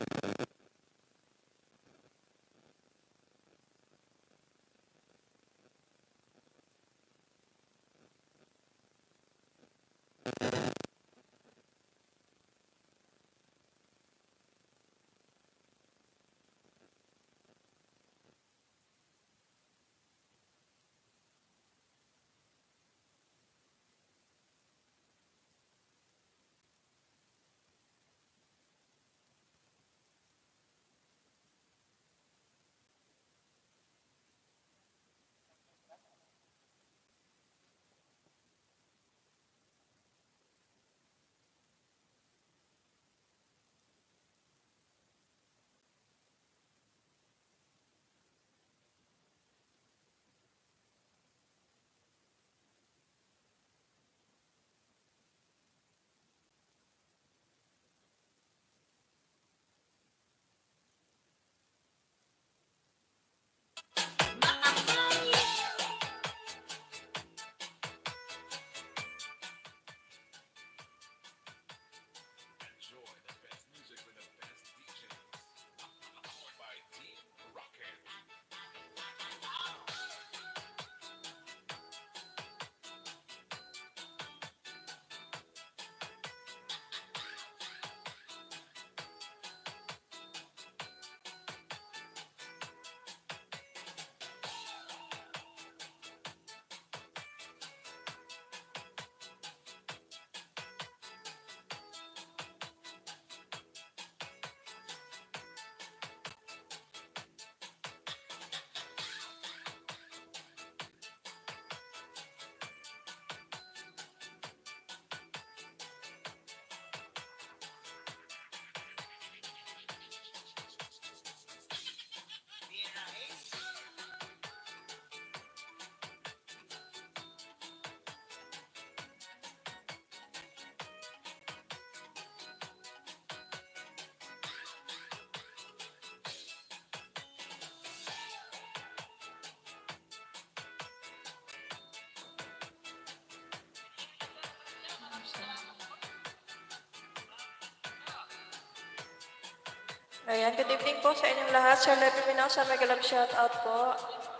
Ayan, good evening po sa inyong lahat. Sir Levy Minasa, mega love shoutout po.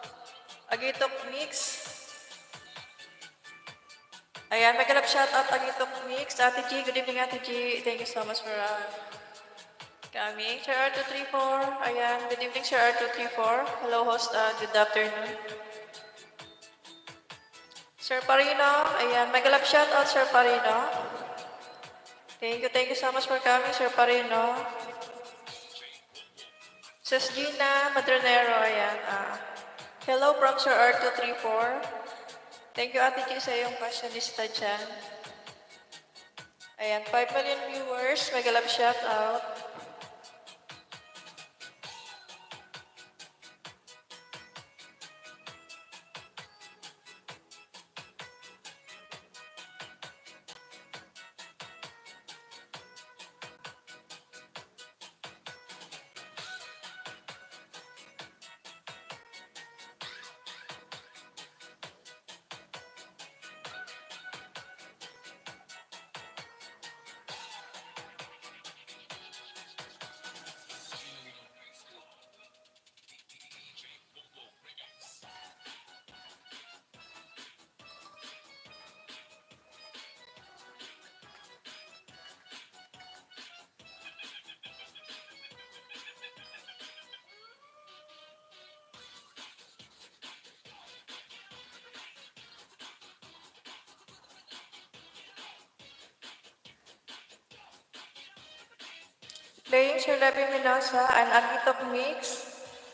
Agitok Mix. Ayan, mega love shoutout Agitok Mix. Ate G, good evening Ate G. Thank you so much for coming. Sir R234. Ayan, good evening Sir R234. Hello host, good afternoon. Sir Parino, ayan, mega love shoutout Sir Parino. Thank you so much for coming Sir Parino. Sis Gina Madronero, ayan. Hello from Sir R234. Thank you Ate G sa iyong fashionista dyan. Ayan, 5 million viewers. Mega love shoutout. Playing Sir Levy Mendoza and Agitok Mix.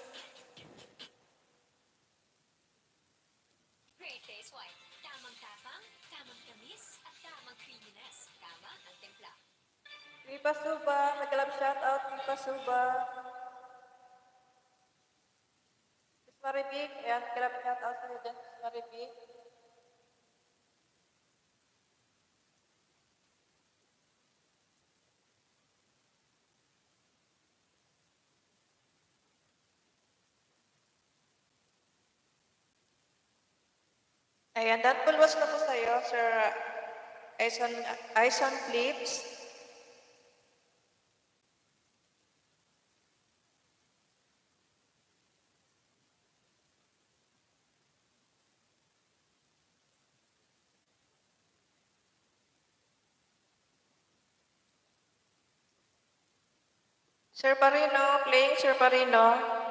Great Face White. Tamang tapang, tamang tamis, at tamang creaminess. Tama ang timpla. Viva Suba, mega love shoutout Viva Suba. Sis Maribig, ayan, mega love shoutout sa iyo dyan, Sis Maribig. Ayan, that pulwas na po sa iyo, Sir Aison Flips. Sir Parino, playing Sir Parino.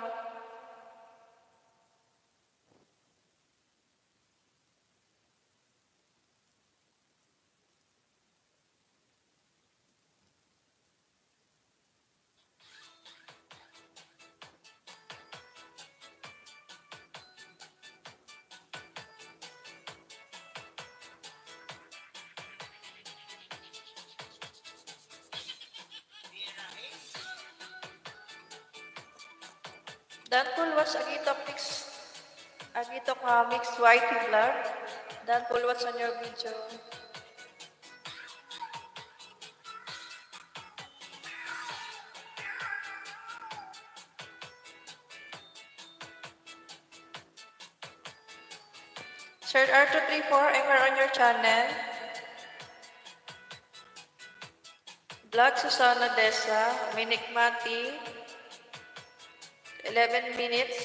Dan pulwas agitok mix white vlog. Dan pulwas on your video. Sir R234, anywhere on your channel. Vlog Susana Desa, Minik Mati, 11 minutes.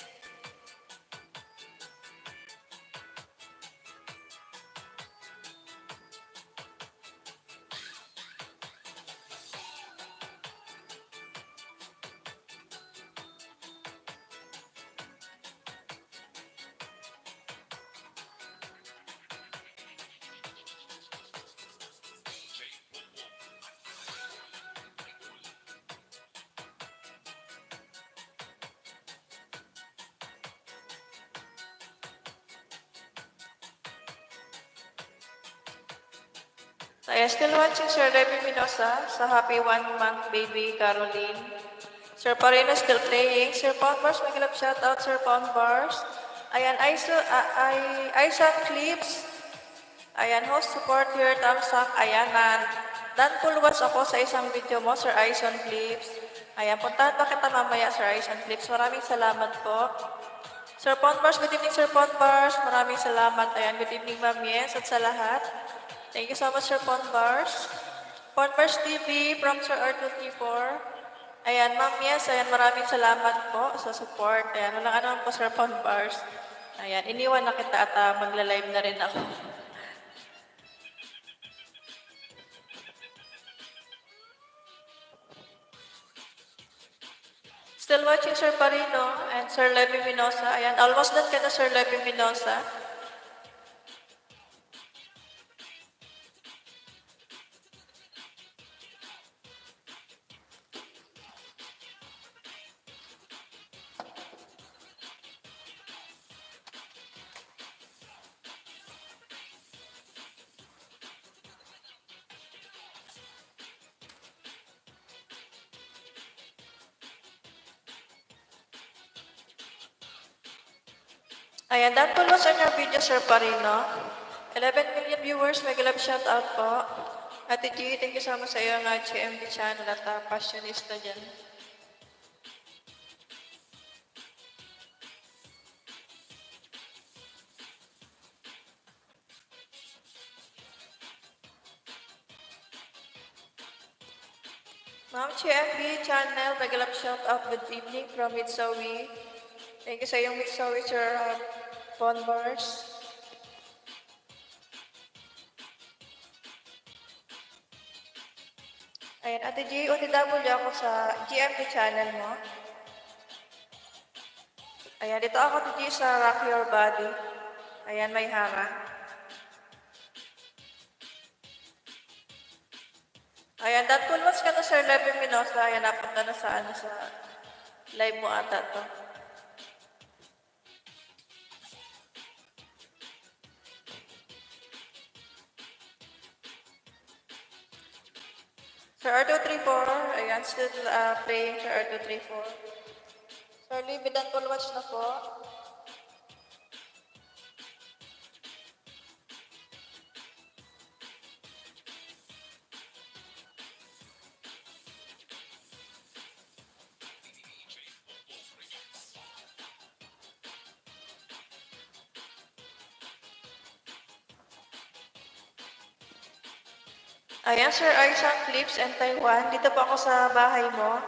I am still watching Sir Remy Minosa sa Happy 1 Month Baby Caroline. Sir Parino still playing. Sir Poundbars, mag-love shoutout Sir Poundbars. Ayan, Isaac Clips. Ayan, host support here, thumbs up. Ayan, dan pulwas ako sa isang video mo, Sir Ison Clips. Ayan, puntahan pa kita mamaya, Sir Ison Clips. Maraming salamat po. Sir Poundbars, good evening, Sir Poundbars. Maraming salamat. Ayan, good evening, Ma'am Yes, at sa lahat. Thank you so much, Sir Poundbars. Poundbars TV from Sir R234. Ayan, Ma'am Yes, ayan, maraming salamat po sa support. Ayan, walang ano po, Sir Poundbars. Ayan, iniwan na kita at magla-live na rin ako. Still watching Sir Parino and Sir Levy Minosa. Ayan, almost done ka na, Sir Levy Minosa. Ayan, that will was on your video, Sir Parino. 11 million viewers, mag-love shoutout po. Ate G, thank you so much sa iyong GMB channel at passionista dyan. Ma'am GMB channel, mag-love shoutout, good evening from Mitsawi. Thank you sa iyong Mitsawi, Sir Poundbars. Ayan, Ate G, OTW ako sa GMB channel mo. Ayan, dito ako, Ate G, sa Rock Your Body. Ayan, may hara. Ayan, that cool ones ka na, Sir Levy Minosa. Ayan, napunta na sa live mo ata to. Sir R234, ayan, still playing Sir R234. Sir Lee, bidan full watch na po. Ayan, Sir Isaac Clips and Taiwan. Dito po ako sa bahay mo.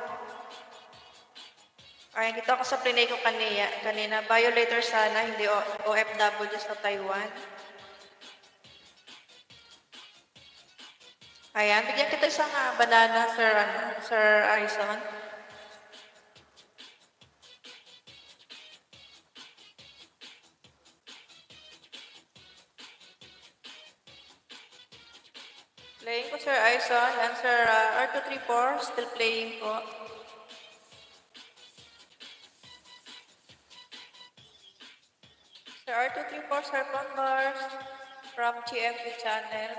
Ayan, dito ako sa plinay ko kanina. Violator sana, hindi OFW sa Taiwan. Ayan, bigyan kita isang banana, Sir Aison. Playing po Sir Aison and Sir R234, still playing po. Sir R234, Sir Converse from GMP channel.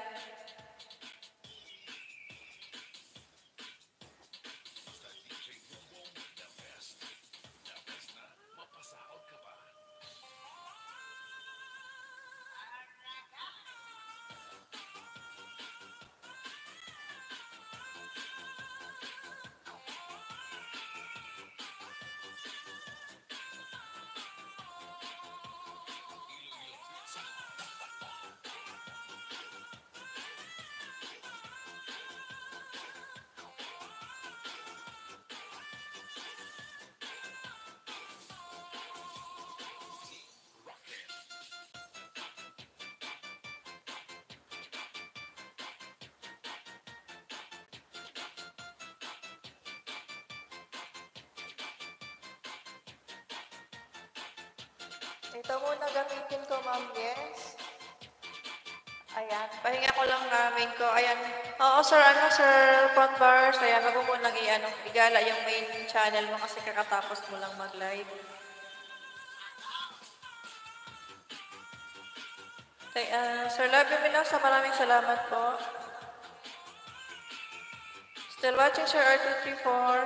Ito muna gamitin ko, ma'am. Yes. Ayan. Pahinga ko lang main ko. Ayan. Oo, sir. Sir Converse. Ayan. Wag mo munang igala yung main channel mo kasi kakatapos mo lang mag-live. Sir Love Minosa, maraming salamat po. Still watching Sir R234.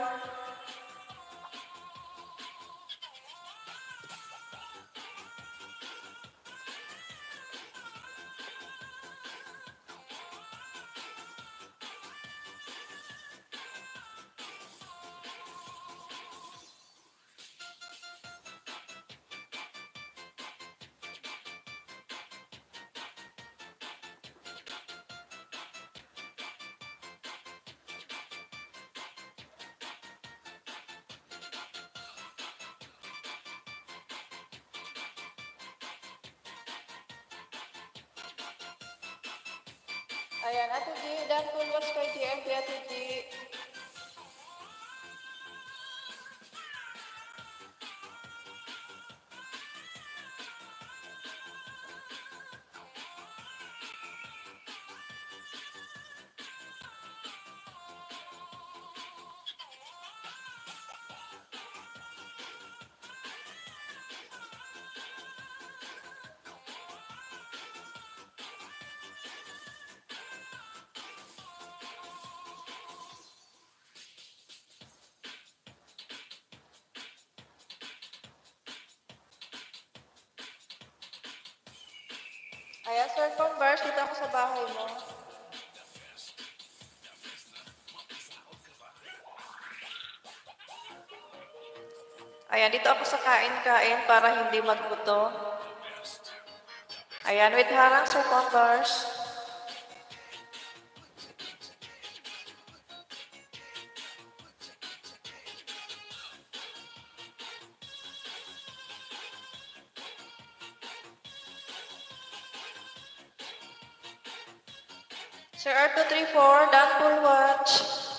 Ayan, Ate G, done full was kay GMP, Ate G. Ayan, Sir Converse, dito ako sa bahay mo. Ayan, dito ako sa kain-kain para hindi maguto. Ayan, with harang, Sir Converse. Sir R234, done full watch.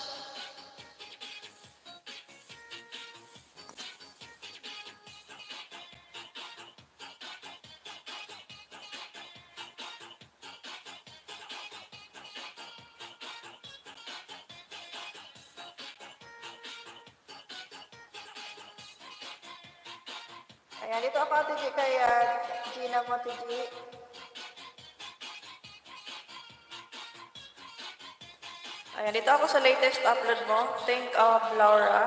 Ayan, dito ako Ate G kay Gina mo, Ate G. Ayan, dito ako sa latest upload mo. Think of Laura.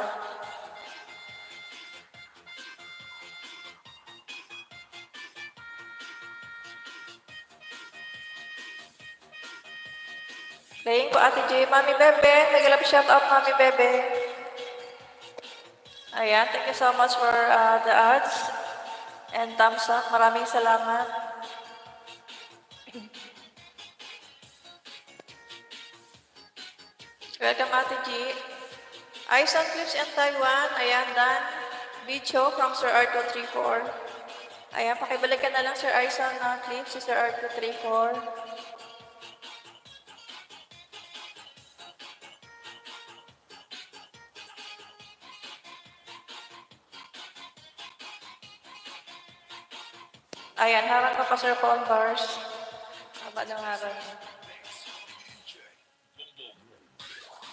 Playing po Ate G. Mami Bebe, nag-love shout out Mami Bebe. Ayan, thank you so much for the ads and thumbs up. Maraming salamat. Welcome Ate G. Aison Clips in Taiwan. Ayan, Dan. Bicho from Sir R234. Ayan, pakibalikan na lang Sir Aison Clips si Sir R234. Ayan, harap ka pa Sir Converse. Haba ng harap.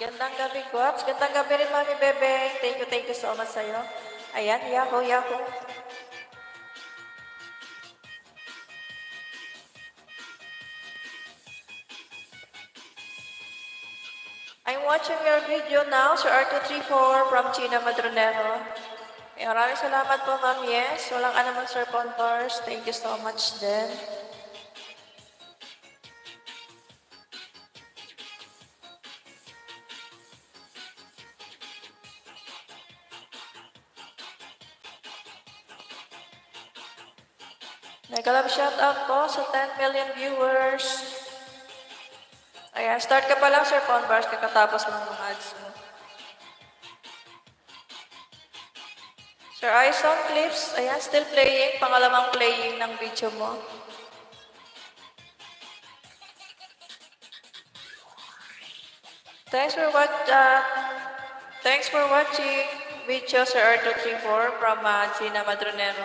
Gandang gabi, Guaps. Gandang gabi rin, Mami Bebe. Thank you so much sa'yo. Ayan, yahoo, yahoo. I'm watching your video now, Sir R234 from China Madronero. Maraming salamat po, Ma'am Yes. Walang anuman, Sir Pontors. Thank you so much din. Nag-love shoutout po sa 10 million viewers. Ayan, start ka pa lang, Sir Pontors, kakatapos lang ng ads mo. Sir Ison Clips, ayan, still playing, pangalawang playing ng video mo. Thanks for watching video Sir R234 from Gina Madronero.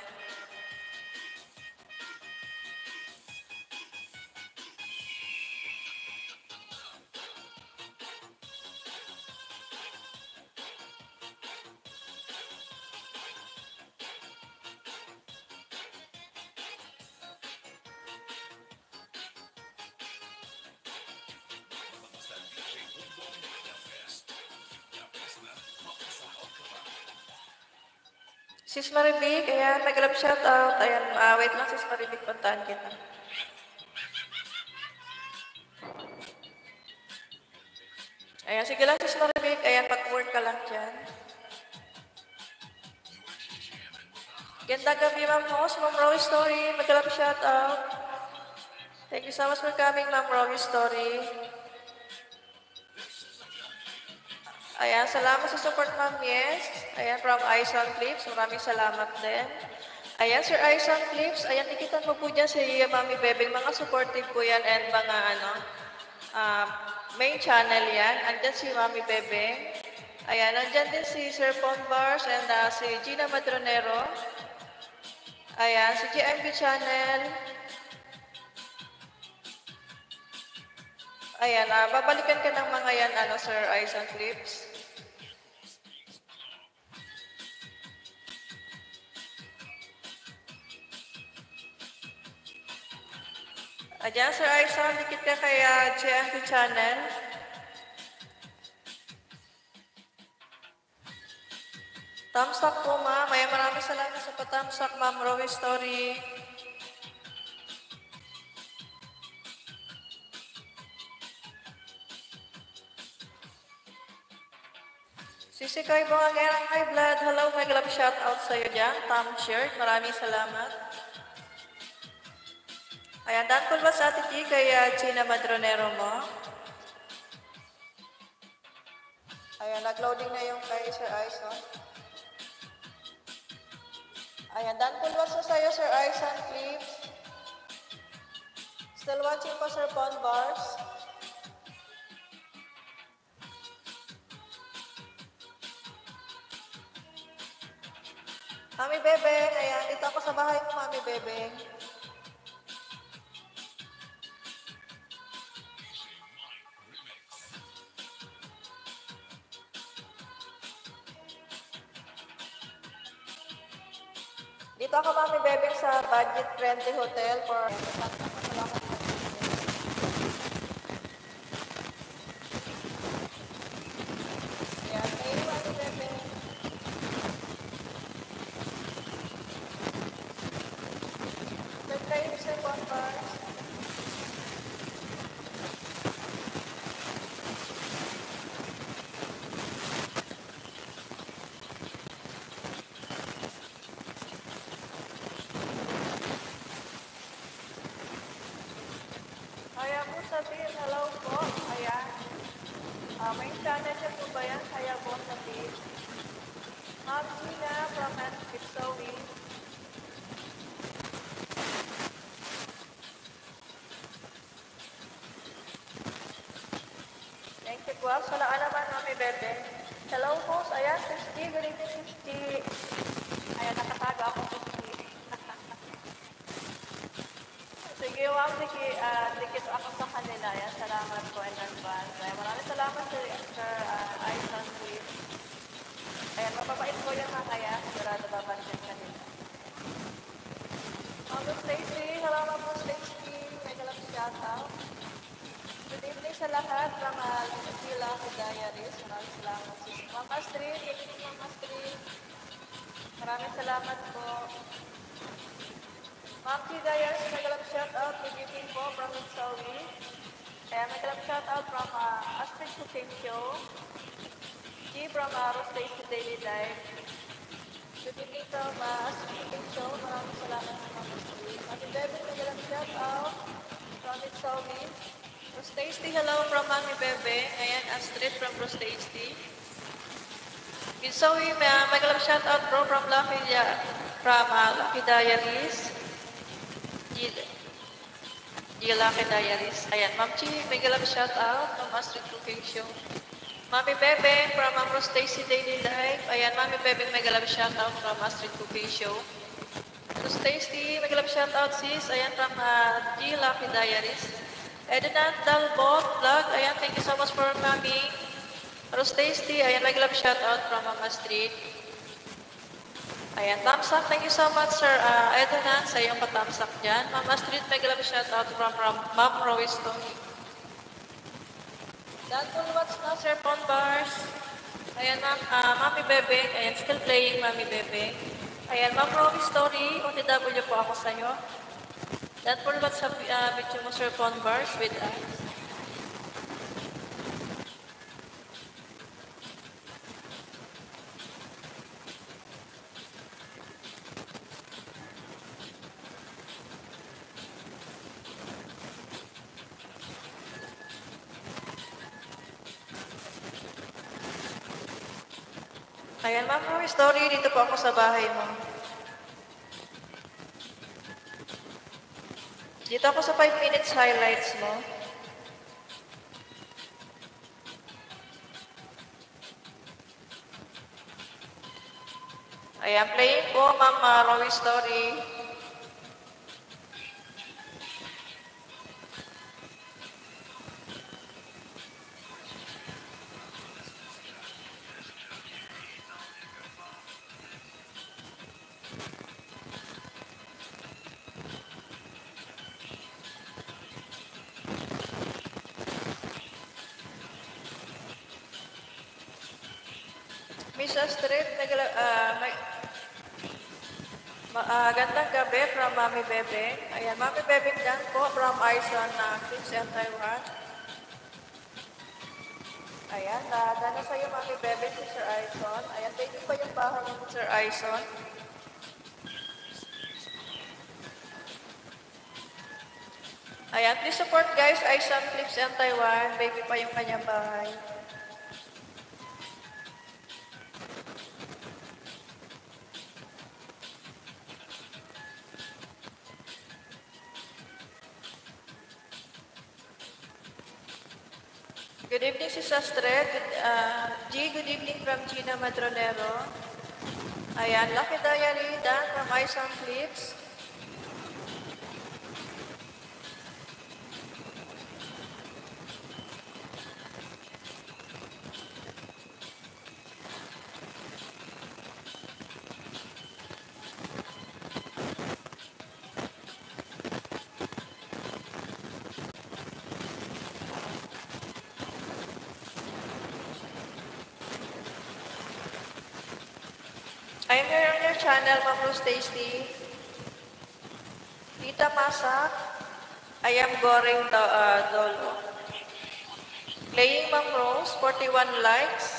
Sis Maribig, ayan, nag-love shoutout. Ayan, wait lang, Sis Maribig, puntahan kita. Ayan, sige lang, Sis Maribig. Ayan, pag-work ka lang dyan. Ganda gabi, Ma'am Host, Ma'am Rowie Story, nag-love shoutout. Thank you so much for coming, Ma'am Rowie Story. Ayan, salamat sa support, Ma'am Yes. Ayan, from Ison Clips. Maraming salamat din. Ayan, Sir Ison Clips. Ayan, tikitan mo po dyan si Mami Bebeng. Mga supportive po yan and mga main channel yan. Andyan si Mami Bebeng. Ayan, andyan din si Sir Pombars and si Gina Madronero. Ayan, si GMB Channel. Ayan, babalikan ka ng mga yan, Sir Ison Clips. Ayan, Sir Ison, dikit ka kay GMB Channel. Thumbs up po, ma'am. Ayan, maraming salamat sa pa-thumbs up, Ma'am Rowie Story. Sisikay mo ang erang high blood. Hello, may glove shoutout sa'yo dyan. Tom Shirt, maraming salamat. Ayan, Dan Pulva sa Ate G kay Gina Madronero mo. Ayan, nag-loading na yung kay Sir Ison. Ayan, Dan Pulva sa sa'yo, Sir Ison, please. Still watching po, Sir Pon Bars. Mami Bebeng, ayan, dito ako sa bahay mo, Mami Bebeng. Dito ako, Mami Bebeng, sa Budget Friendly Hotel for... Ayan, thank you, Mami Bebeng. Kayo, Mr. Pompars. Kaya po sabihin, hello po. Ayan. May channel niya po ba yan? Kaya po sabihin. Ma'am Gina from Pipsawi. Guwaps, wala ka naman, Mami Bebe. Hello, host. Ayan, Christy. Good evening, Christy. Ayan, nakataga ako, Christy. Sige, ma'am, dikit ako sa kanila. Ayan, salamat po in advance. Ayan, maraming salamat Sir Aison, please. Ayan, mapapait po yung mga kaya. Sigurado babansin kanila. Ma'am Stacy, hello Ma'am Stacy. May dalang shout out. Good evening sa lahat from Sila Diaries. Maraming salamat. Ma'am Astrid, good evening Ma'am Astrid. Maraming salamat po. Ma'am T. Diaries, may dalang shout out. Good evening po from Mitsawi. Kaya may dalang shout out from Astrid Cooking Show. G from Rose Stacy Daily Life. Good evening from Astrid Cooking Show. Maraming salamat sa Ma'am Astrid. Mami Bebe, may dalang shout out from Mitsawi. Rose Tasty, hello from Mami Bebe. Ayan, Astrid from Rose Tasty. So, may magalang shout out bro from Lucky Diaries. Lucky Diaries. Ayan, Ma'am Chi, may galang shout out from Astrid Cooking Show. Mami Bebe from Rose Tasty Daily Life. Ayan, Mami Bebe, may galang shout out from Astrid Cooking Show. Rose Tasty, may galang shout out sis. Ayan, from Lucky Diaries. Edna Dalbot Vlog. Ayan, thank you so much for Mami. Rose Tasty. Ayan, may love shout out from Mama Street. Ayan, thumbs up. Thank you so much, Sir Edna, sa iyong pa-thumbs up dyan. Mama Street, may love shout out from Ma'am Rose Tony. That will watch na, Sir Ponbars. Ayan, Mami Bebe. Ayan, still playing, Mami Bebe. Ayan, Ma'am Rose Story. OTW po ako sa'yo. That will watch sa video mo, Sir Ponbars, with us. Ayan, Ma'am Rose Story. Dito po ako sa bahay mo. Dito ako sa 5 minutes highlights mo. Ayan, playing po, Ma'am Rose Story. Miss Astrid, gandang gabi from Mami Bebe. Ayan, Mami Bebe dyan po from Aison Clips and Taiwan. Ayan, ganda sa'yo Mami Bebe si Sir Aison. Ayan, thank you pa yung bahay niyo ni Sir Aison. Ayan, please support guys, Aison Clips and Taiwan. Baby pa yung kanyang bahay. Good evening, Sis Astrid. Good evening from Gina Madronero. Ayan, Lucky Diary, Dan from Aison Clips. I'm here on your channel, Ma'am Rose Tasty. Tita Masak, I am Goring Dolo. Playing Ma'am Rose, 41 likes.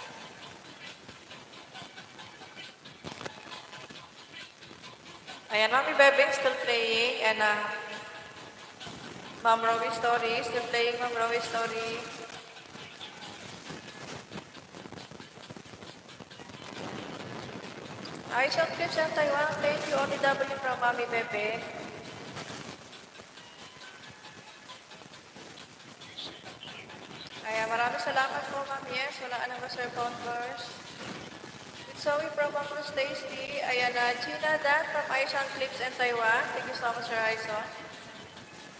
Ayan, Mami Bebing still playing. And Ma'am Rose Story, still playing Ma'am Rose Story. Aison Clips and Taiwan, thank you OTW from Mami Bebe. Ayan, maraming salamat po, Ma'am. Yes, wala ka nang Sir Converse. It's Zoe from Ma'am Rose Tasty. Ayan, Gina Dan from Aison Clips and Taiwan. Thank you so much, Sir Aison.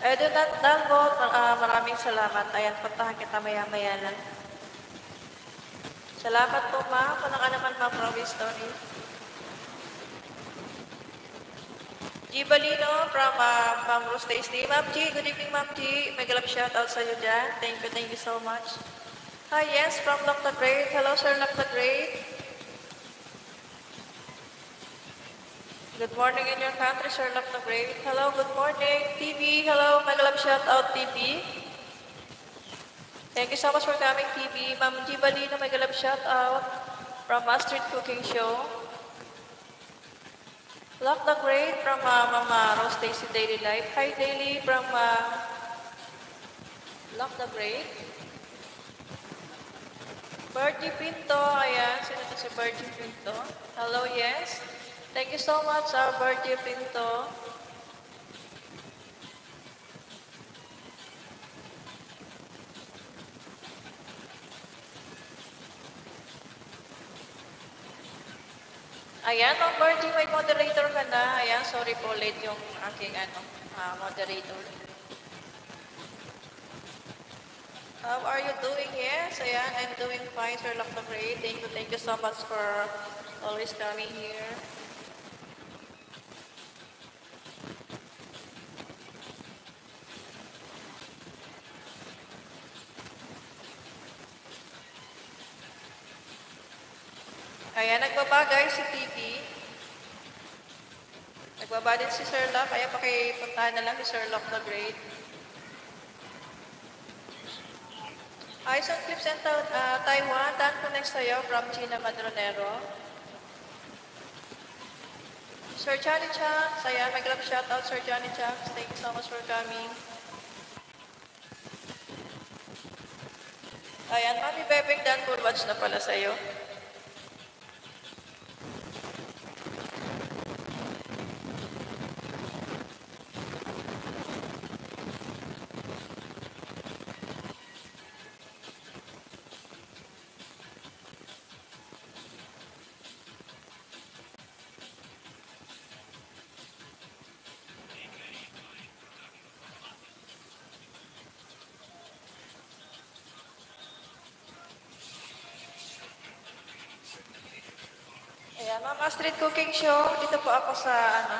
Do not downvote. Maraming salamat. Ayan, puntahan kita maya-maya lang. Salamat po, ma'am. Kung ka naman, ma'am, Robin Story. G. Balino from Ma'am Rose Tasty. Ma'am G, good evening, Ma'am G. May galap shout out sa iyo dyan. Thank you so much. Hi, yes, from Dr. Great. Hello, Sir Dr. Great. Good morning in your country, Sir Dr. Great. Hello, good morning. TV, hello, may galap shout out, TV. Thank you so much for coming, TV. Ma'am G. Balino, may galap shout out from Street Cooking Show. Lock the Great from Mama Rose Stacy Daily Life. Hi, Daily from Lock the Great. Bertie Pinto. Ayan, sino to si Bertie Pinto? Hello, yes. Thank you so much, Bertie Pinto. Ayan, Ma'am Bertie, may moderator ka na. Ayan, sorry po, late yung aking moderator. How are you doing? Yes, ayan, I'm doing fine, Sir Lactogray. Thank you so much for always coming here. Ayan, nagbaba guys si TV. Nagbaba din si Sir Lock. Ayan, pakipuntahan na lang si Sir Lock the Great. Ison Clips and Taiwan. Dan po next sa'yo from Gina Madronero. Sir Johnny Changs. Ayan, may grab shoutout Sir Johnny Changs. Thank you so much for coming. Ayan, Mami Bebek Dan full watch na pala sa'yo. Ayan, Ma'am Street Cooking Show. Dito po ako sa,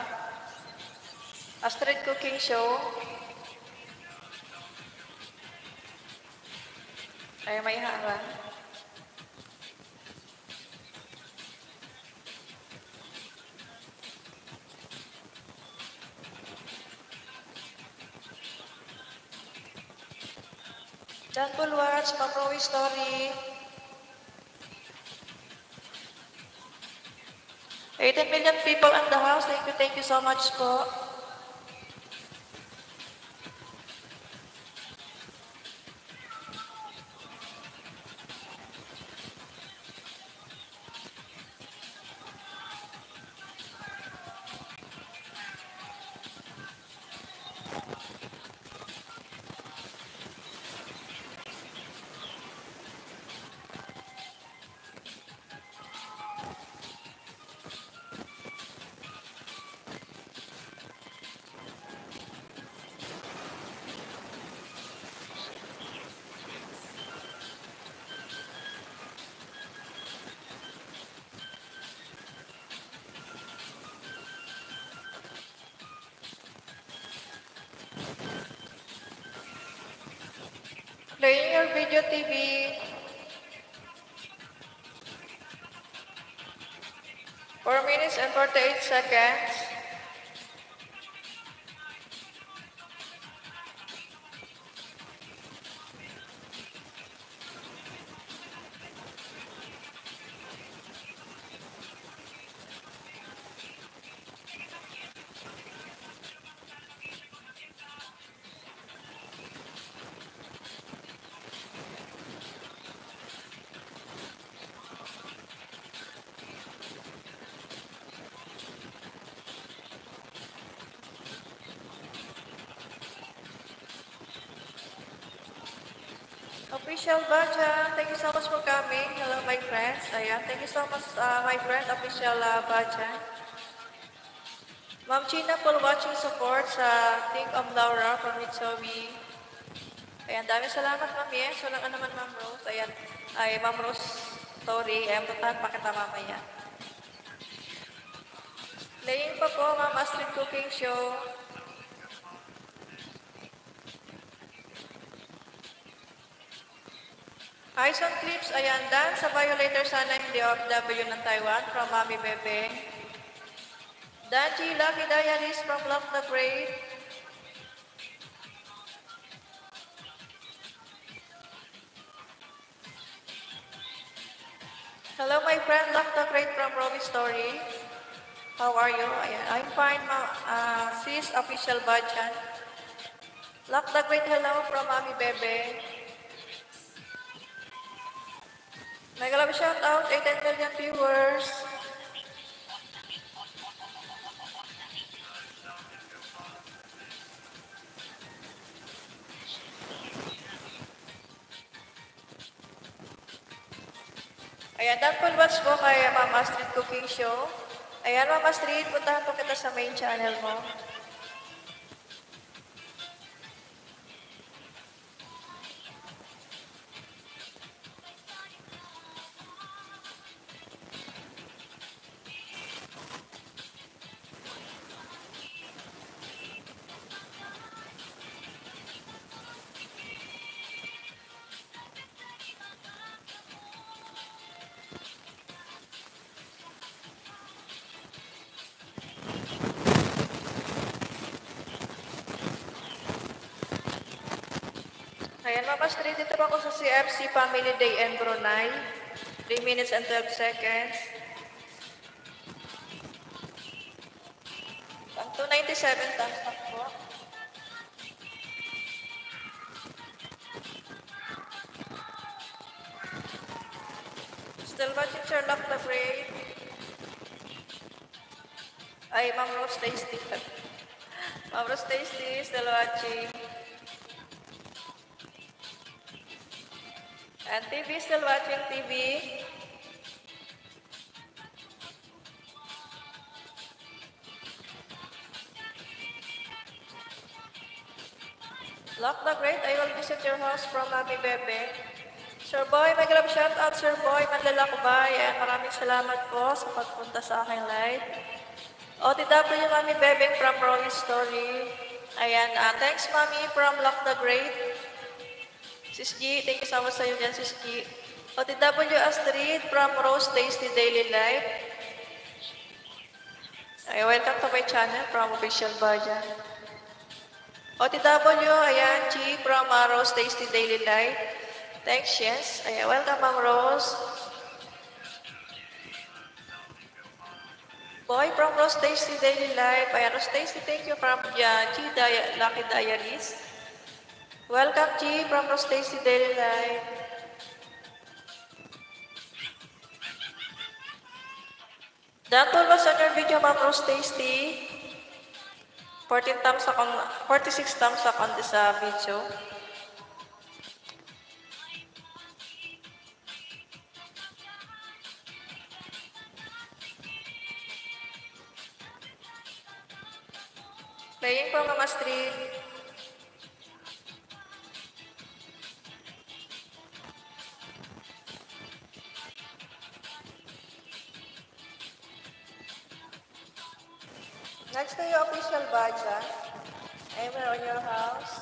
Street Cooking Show. Ay, may harang. John Bulwatch, Ma'am Rowie Story. 18 million people in the house. Thank you so much po. Playing your video TV. 4 minutes and 48 seconds. Official Baja, thank you so much for coming. Hello, my friends. Ayan, thank you so much, my friend, Official Baja. Ma'am Gina, full watching support sa Think of Laura from Mitsubi. Ayan, dami salamat, Ma'am Yes. Walang ano naman, Ma'am Rose. Ayan, ay, Ma'am Rose, sorry. Ayan, puntahan pa kita mamaya. Playing pa po, Ma'am Astrid Cooking Show. Eyes on Clips, ayan, Dan, sa violator sana hindi OFW ng Taiwan from Mami Bebe. Danji, Lucky Diaries from Love the Great. Hello, my friend, Love the Great from Robbie Story. How are you? Ayan, I'm fine, sis, official Bajan. Love the Great, hello from Mami Bebe. Mega love shout out, 8 million viewers. Ayan, full watch po kay Ma'am Astrid Cooking Show. Ayan, Ma'am Astrid, puntahan po kita sa main channel mo. Ayan, Ma'am Astrid, dito ako sa CFC Family Day and Brunei. 3 minutes and 12 seconds. Pang 297 thumbs up po. Still watching Sherlock the Great. Ay, Ma'am Rose Tasty. Ma'am Rose Tasty, still watching. And TV, still watching TV. Lock the Great, I will visit your house from Mami Bebe. Sir Boy, may grab shout out, Sir Boy, Manlalakbay. Ayan, maraming salamat po sa pagpunta sa aking live. OTW Mami Bebe from Rolling Story. Ayan, thanks Mami from Lock the Great. Sis G, thank you so much sa iyo dyan, Sis G. OTW Astrid from Rose Tasty Daily Life. Ay, welcome to my channel from Official Bajan. OTW, ayan, G from Rose Tasty Daily Life. Thanks, yes. Ayan, welcome, Ma'am Rose. Boy from Rose Tasty Daily Life. Ayan, Rose Tasty, thank you from G Lucky Diaries. Welcome, G, from Rose Tasty Daily Life. That all was on your video, Ma'am Rose Tasty. 46 thumbs up on this video. Playing from Mama Street. Next to your official Baja. I'm on your house.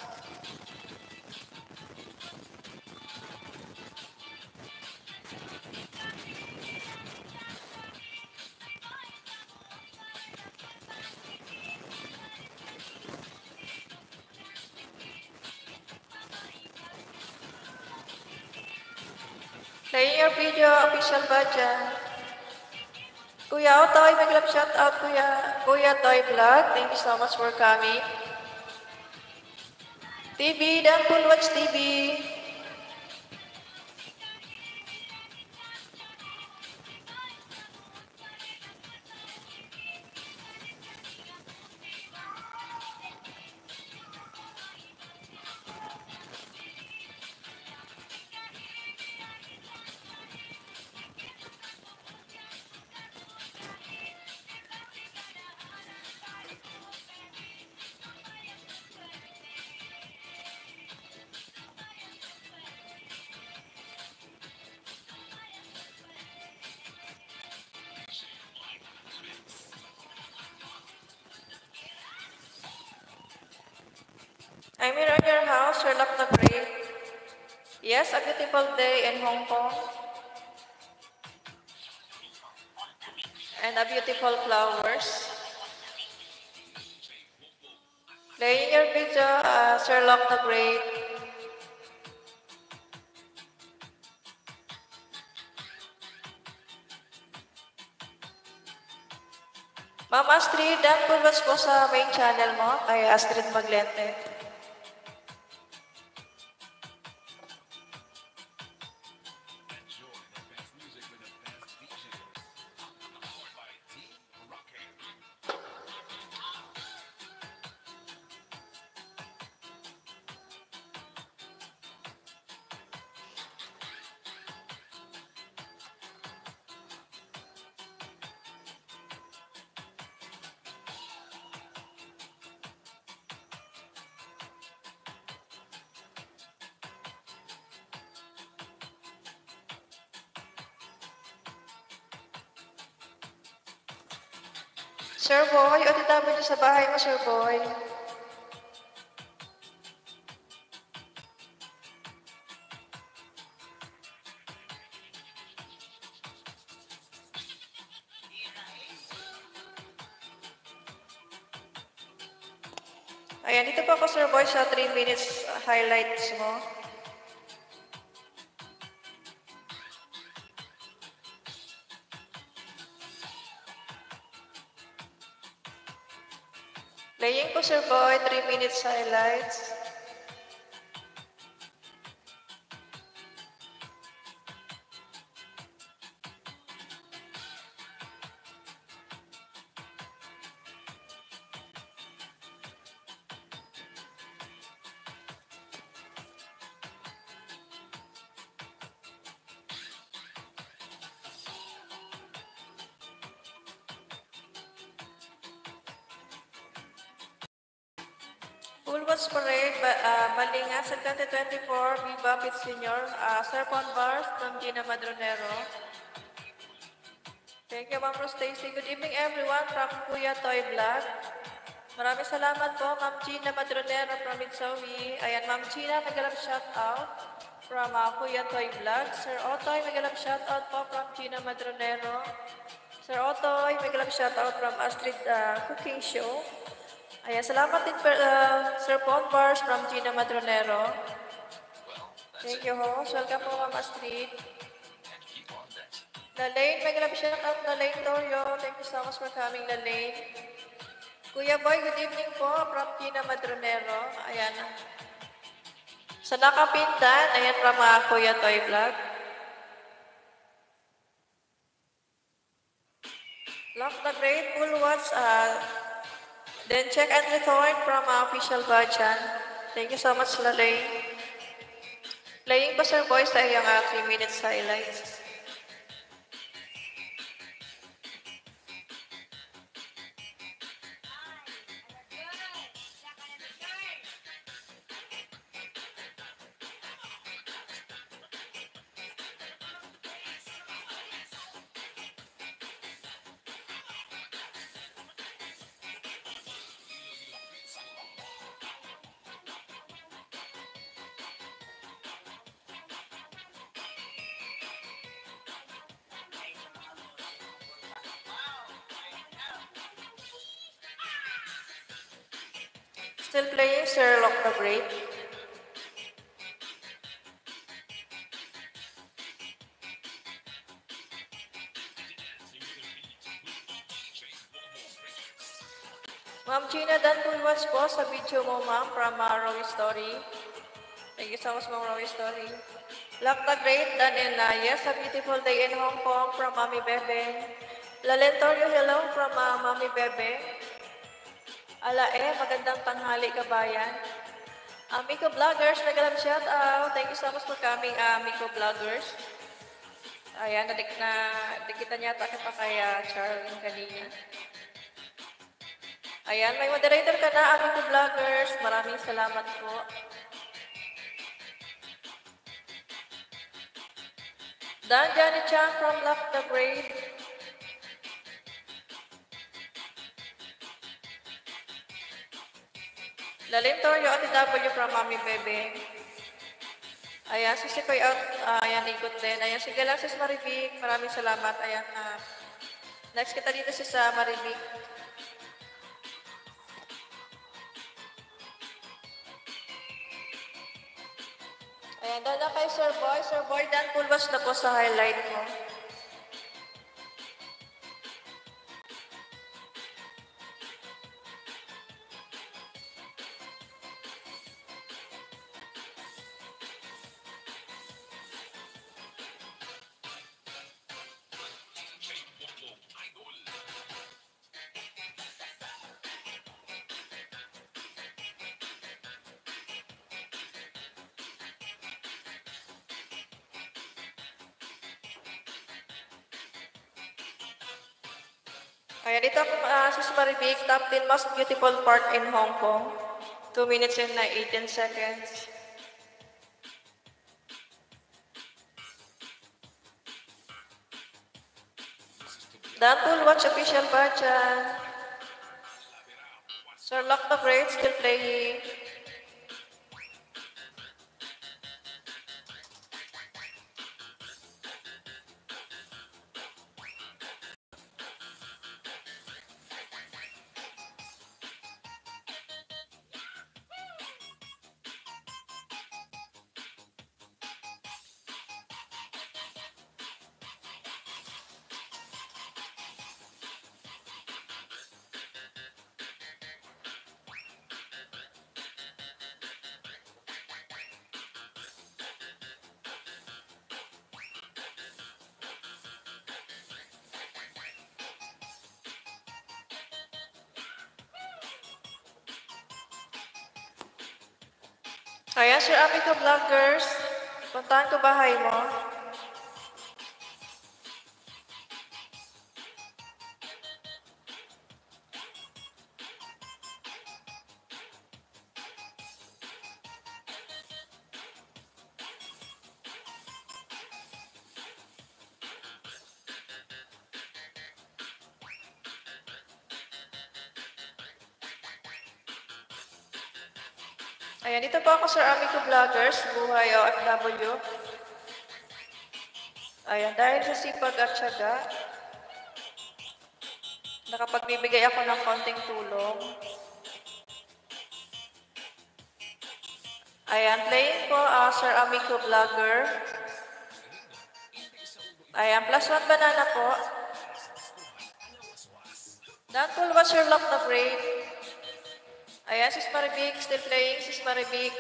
Playing your video, official Baja. Kuya Otoy, mag-love shout out, Kuya Toy Vlog. Thank you so much for coming. TV, dan full watch TV. I'm here in your house, Sherlock the Great. Yes, a beautiful day in Hong Kong. And a beautiful flowers. Playing your video, Sherlock the Great. Ma'am Astrid, dan pulwas po sa main channel mo, kay Astrid Maglente. Sir Boy, o DW sa bahay mo, Sir Boy. Ayan, dito po ako, Sir Boy, sa 3 minutes highlights mo. Playing po, Sir Boy, 3 minutes highlights. Full Watch Parade, Balinga sa 2024, Viva Pit Senior, Sir Pon Bars, Ma'am Gina Madronero. Thank you, Ma'am Rose Stacy. Good evening, everyone, from Kuya Toy Vlog. Maraming salamat po, Ma'am Gina Madronero from Mitsawi. Ayan, Ma'am Gina, magalang shout out from Kuya Toy Vlog. Sir Otoy, magalang shout out po from Gina Madronero. Sir Otoy, magalang shout out from Astrid Cooking Show. Ayan, salamat din Sir Pon Bars from Gina Madronero. Thank you, host. Welcome po, Ma'am Astrid. Lalaine, may galap shout out Lalaine Torio. Thank you so much for coming, Lalaine. Kuya Boy, good evening po from Gina Madronero. Ayan. Sa nakapindan, ayan from Kuya Toy Vlog. Love the Great, Full Watch, then check and return from official Bajan. Thank you so much, Lalaine. Playing po, Sir Boy, sa iyong 3 minutes highlights. Still playing Sherlock the Great. Ma'am Gina, dan full watch po sa video mo, ma'am, from Rowie Story. Thank you so much, Ma'am Rowie Story. Lock the Great, dan in yes, a beautiful day in Hong Kong from Mami Bebe. Lalentorio, hello from Mami Bebe. Magandang tanghali, kabayan. Miko Vloggers, nagalam shout out. Thank you so much for coming, Miko Vloggers. Ayan, nakita niya kita kay Charlene kanina. Ayan, may moderator ka na, Miko Vloggers. Maraming salamat po. Dan Johnny Chan from Lock the Great. Lalim Torio at W from Mami Bebe. Ayan, si Sikoy out. Ayan, ikot din. Ayan, sige lang, sis Maribik. Maraming salamat. Ayan, next kita dito si sa Maribik. Ayan, dada kay Sir Boy. Sir Boy, dan pulwas na po sa highlight mo. Ayan, ito po sis Maribik, top 10 most beautiful park in Hong Kong. 2 minutes and 18 seconds. Dantul, watch official ba dyan? Sir Lock the Great, still playing. Ayan, Sir Amico Vloggers. Puntahan ko bahay mo. Ayan, dito po ako Sir Amico Vloggers, buhay OFW. Ayan, dahil sa sipag at syaga, nakapagbibigay ako ng konting tulong. Ayan, playing po Sir Amico Vlogger. Ayan, +1 banana po. Dantul, what's your lock the break? Ayan, sis Maribik, still playing, sis Maribik.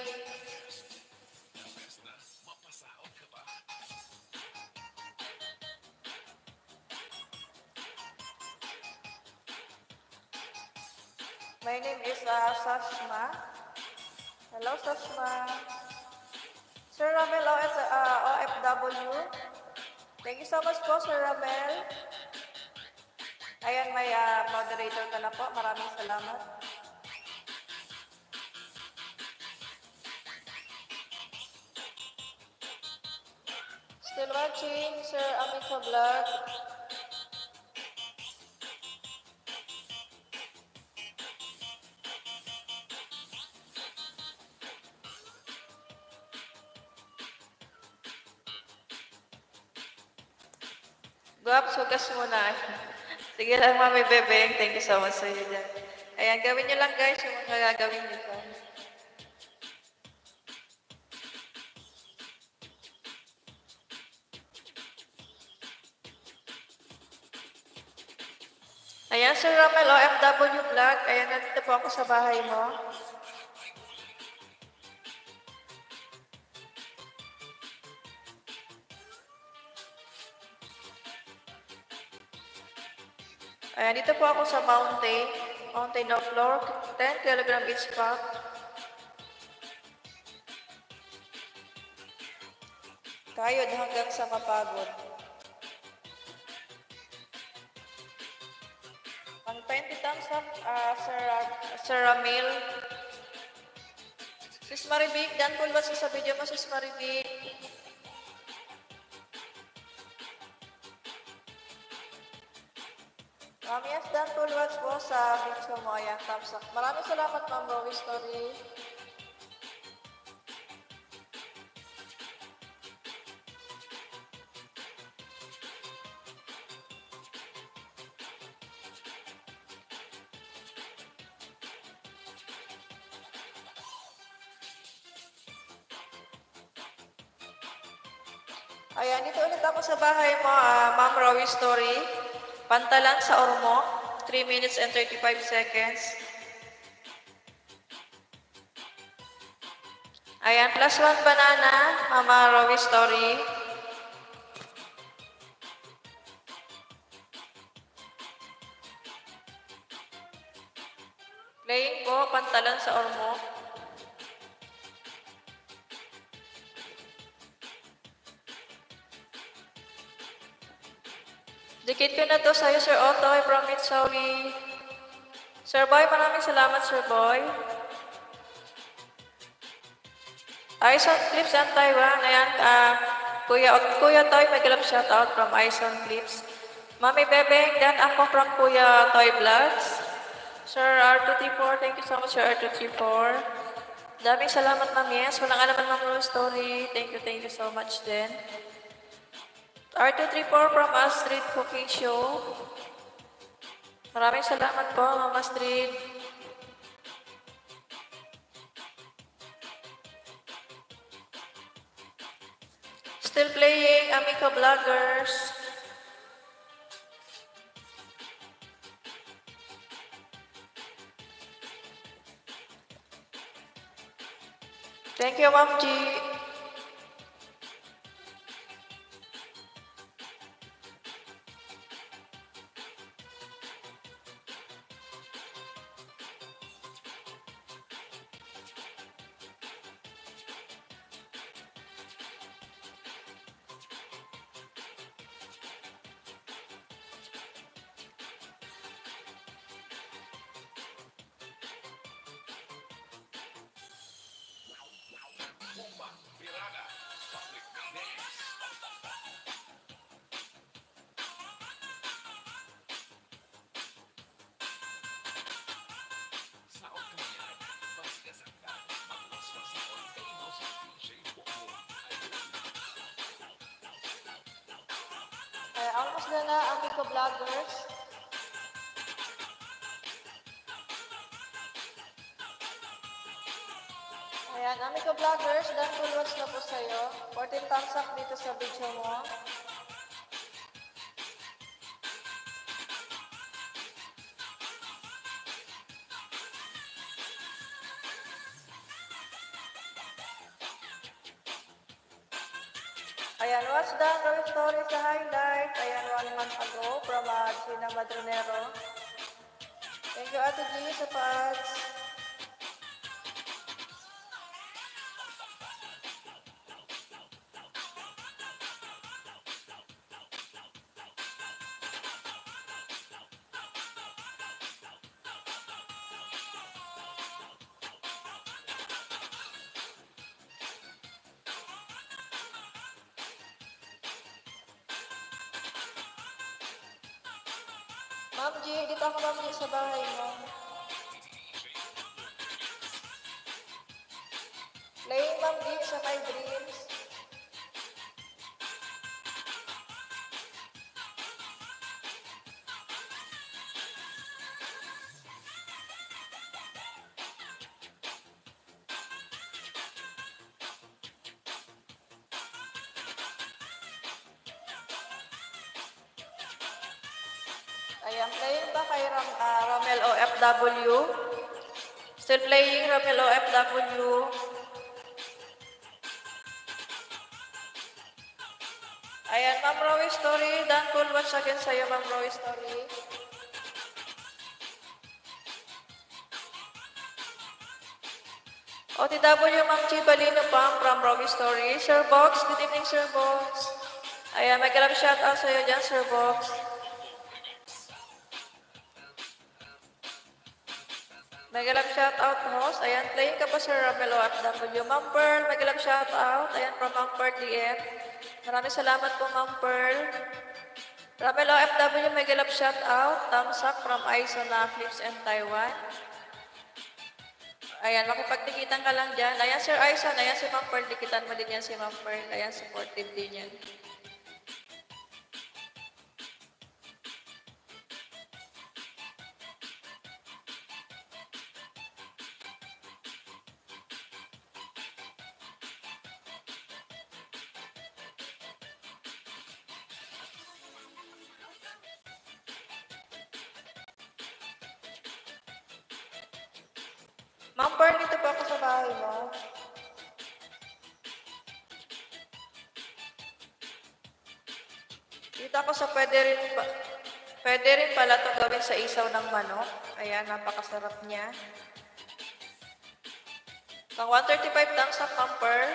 My name is Sashma. Hello, Sashma. Sir Ramel OFW. Thank you so much po, Sir Ramel. Ayan, may moderator ka na po. Maraming salamat. Still watching, Sir Amico Vlog. Guwap, sugas muna. Sige lang, Mami Bebeng. Thank you so much sa iyo dyan. Ayan, gawin nyo lang guys yung mga gagawin nyo dyan. Ayan, Sir Ramel OFW Vlog. Ayan, nandito po ako sa bahay mo. Ayan, dito po ako sa mountain of floor, 10 kg each pack. Kayod hanggang sa mapagod. Ang 20 thumbs up, Sir Ramil. Sis Maribik, dan po ba sa video mo, Sis Maribik? Ma'am, yes, Dan full watch po sa video mo. Ayan, thumbs up. Maraming salamat, Ma'am Rowie Story. Ayan, dito ulit ako sa bahay mo, Ma'am Rowie Story. Pantalan sa Ormoc, 3 minutes and 35 seconds. Ayan, +1 banana, Mama Rowie Story. Playing po, Pantalan sa Ormoc. Dikit ko na to sa'yo, Sir Otoy from Mitsawi. Sir Boy, maraming salamat, Sir Boy. Ison Clips and Taiwan. Ayan, Kuya Toy, may galap shoutout from Ison Clips. Mami Bebeng, dan ako from Kuya Toy Vlogs. Sir R234, thank you so much, Sir R234. Daming salamat, Ma'am. Yes, walang alaman, Ma'am Rose Story. Thank you so much din. R234 from Astrid Cooking Show. Maraming salamat po, Ma'am Astrid. Still playing, Amico Vloggers. Thank you, Ma'am G. Almost na Amico Vloggers. Ayan, Amico Vloggers, dan full watch na po sa'yo. 14 thumbs up dito sa video mo. Ayan, watch the Rowie Story sa highlight. Ayan, 1 month ago from Gina Madronero. Thank you, Ate G, sa pads. Ma'am G, dito ako, Ma'am G, sa bahay mo. Playing, Ma'am G, sa My Dreams. Ayan, playing ba kay Romel OFW? Still playing, Romel OFW. Ayan, Ma'am Rowie Story. Dan full watch again sa'yo, Ma'am Rowie Story. OTW, Ma'am G. Balino Pam from Rowie Story. Sir Box, good evening, Sir Box. Ayan, may galap shoutout sa'yo dyan, Sir Box. Magalap shoutout host. Ayan, playing ka pa Sir Ramelo FW. Ma'am Pearl, magalap shoutout. Ayan, from Ma'am Pearl DF. Maraming salamat po, Ma'am Pearl. Ramel OFW, mega love shout out. Thumbs up from Aizona Clips and Taiwan. Ayan, makipagdikitan ka lang dyan. Ayan, Sir Aizon. Ayan, si Ma'am Pearl. Dikitan mo din yan si Ma'am Pearl. Ayan, supportive din yan. Ma'am Pearl, dito po ako sa bahay mo. Dito ako sa pwede rin pala ito gawin sa isaw ng manok. Ayan, napakasarap niya. Pang 135 thumbs up, Ma'am Pearl.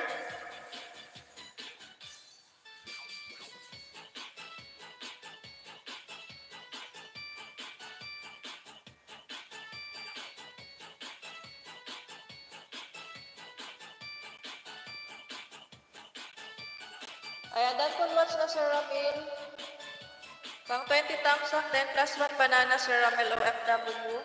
Ayan, done full watch na Sir Ramil. Pang 20 thumbs up, 10 plus 1 banana Sir Ramil OFW.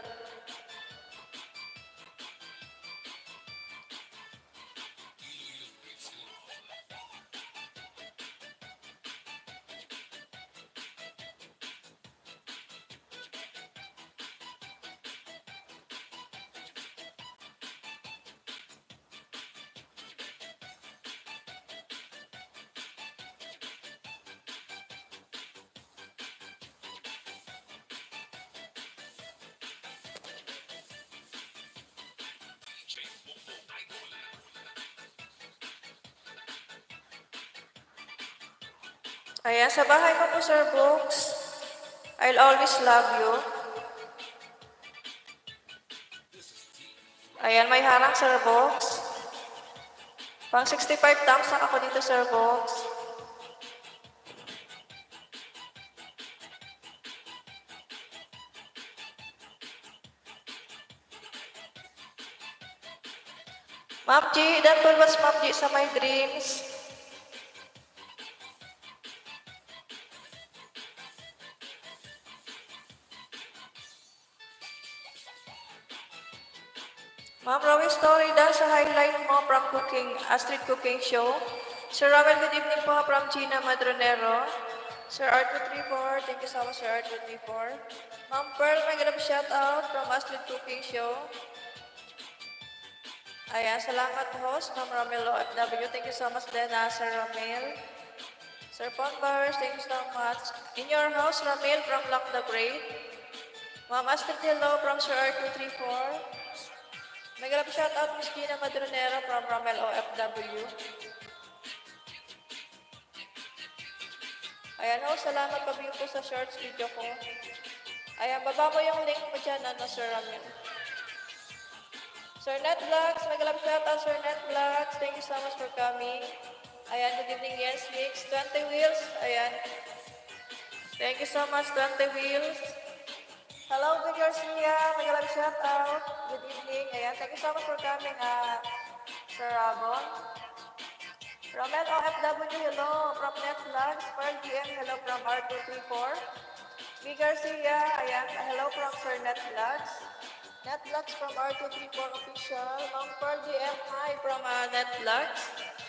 Ayan, sa bahay mo po, Sir Brooks. I'll always love you. Ayan, may harang, Sir Brooks. Pang 65 thumbs up ako dito, Sir Brooks. Ma'am G, that will watch Ma'am G sa my dreams. Ma'am Rowie Story dahil sa highlight mo from Street Cooking Show. Sir Ramel, good evening po from Gina Madronero. Sir R234, thank you so much, Sir R234. Ma'am Pearl, may ganap shout out from Street Cooking Show. Ayan, salamat host, Ma'am Ramel OFW. Thank you so much din, Sir Ramel. Sir Ponbars, thank you so much. In your house, Ramel from Lock the Great. Ma'am Astrid, hello from Sir R234. May ganap shout out Miss Gina Madronero from Ramel OFW. Ayan ho, salamat pa po sa shorts video ko. Ayan, baba mo yung link mo dyan, Sir Ramel. Sir Net Vlogs, may ganap shout out Sir Net Vlogs. Thank you so much for coming. Ayan, good evening, yes, Mix. 20 Wheels, ayan. Thank you so much, 20 Wheels. Hello, Big Garcia. Magalang shout out. Good evening. Ayan, thank you so much for coming, Sir Rabon. Romel OFW, hello from Netvlogs. Pearl DM, hello from R234. Big Garcia, ayan, hello from Sir Netvlogs. Netvlogs from R234 official. Ma'am Pearl DM, hi from Netvlogs.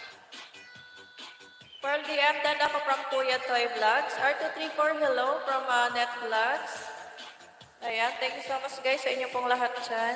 Pearl DM, dan ako from Kuya Toy Vlogs. R234, hello from Netvlogs. Ayan, thank you so much guys sa inyo pong lahat dyan.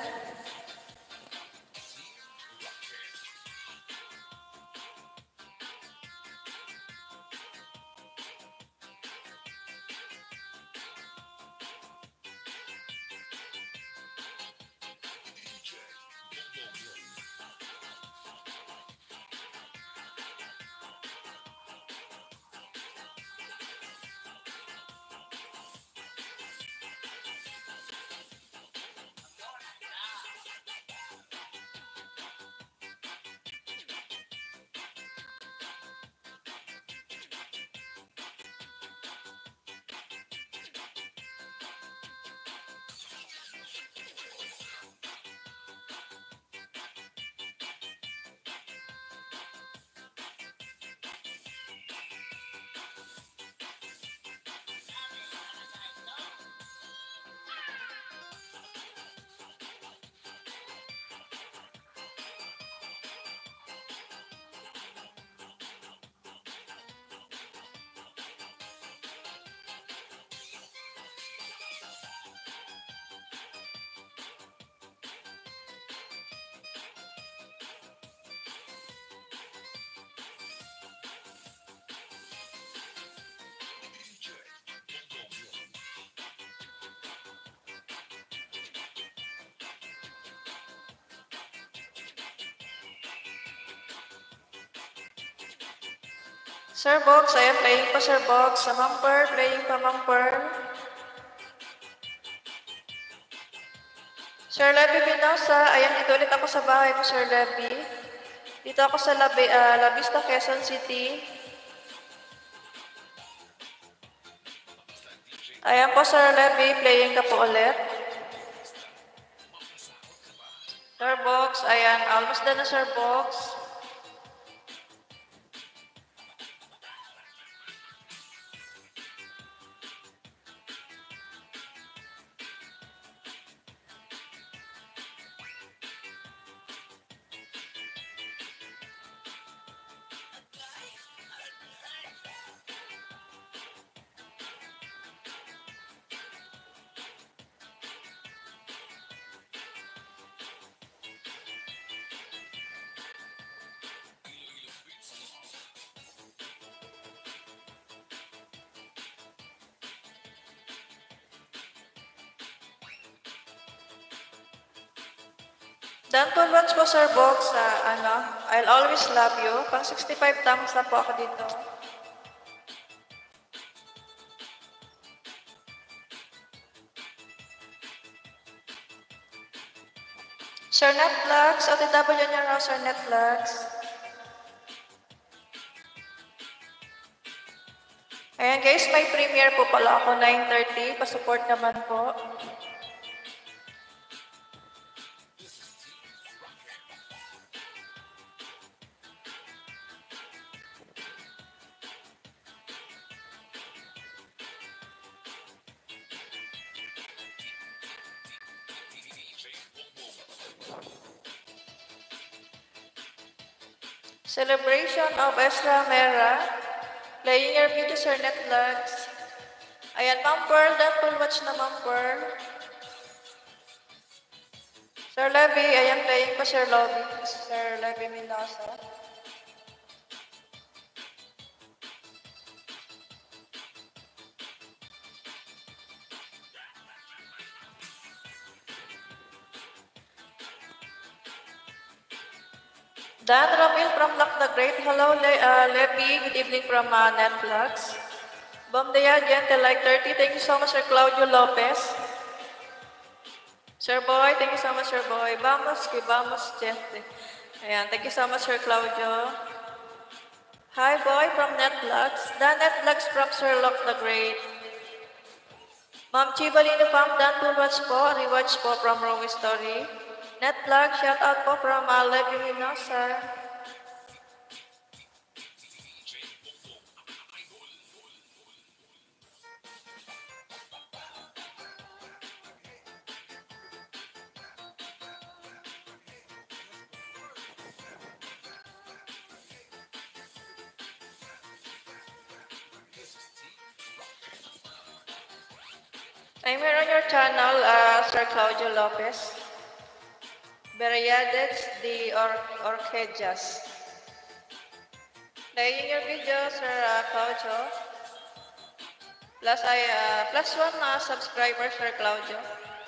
Sir Box, ayan, playing pa Sir Box. Sa Ma'am Pearl, playing pa Ma'am Pearl. Sir Levy Pinosa, ayan, dito ulit ako sa bahay mo, Sir Levy. Dito ako sa La Vista, Quezon City. Ayan po, Sir Levy, playing ka po ulit. Sir Box, ayan, almost done na Sir Box. Done to once po, Sir Box, sa I'll always love you. Pang 65 thumbs na po ako dito. Sir Netflix, OTW niya raw, Sir Netflix. Ayan guys, may premiere po pala ako 9:30. Pa-support naman po. Celebration of Ezra Mera. Playing your beauty, Sir Netflix. Ayan, Ma'am Pearl, that full watch na Ma'am Pearl. Sir Levy, ayan, playing pa Sir Levy Mendoza. Dan Ramil from Lock the Great. Hello, Levy. Good evening from Netflix. Bomdaya Gente, like 30. Thank you so much, Sir Claudio Lopez. Sir Boy, thank you so much, Sir Boy. Vamos, que vamos, Gente. Ayan, thank you so much, Sir Claudio. Hi, Boy from Netflix. Dan Netflix from Sir Lock the Great. Ma'am Chibalino Pam, Dan to watch po. Rewatch po from Romy Story. Netflix, shout out po from Levy Mendoza. I'm here on your channel, Sir Claudio Lopez. Variedades de Orquídeas. Playing your video, Sir Claudio. Plus one subscriber, Sir Claudio.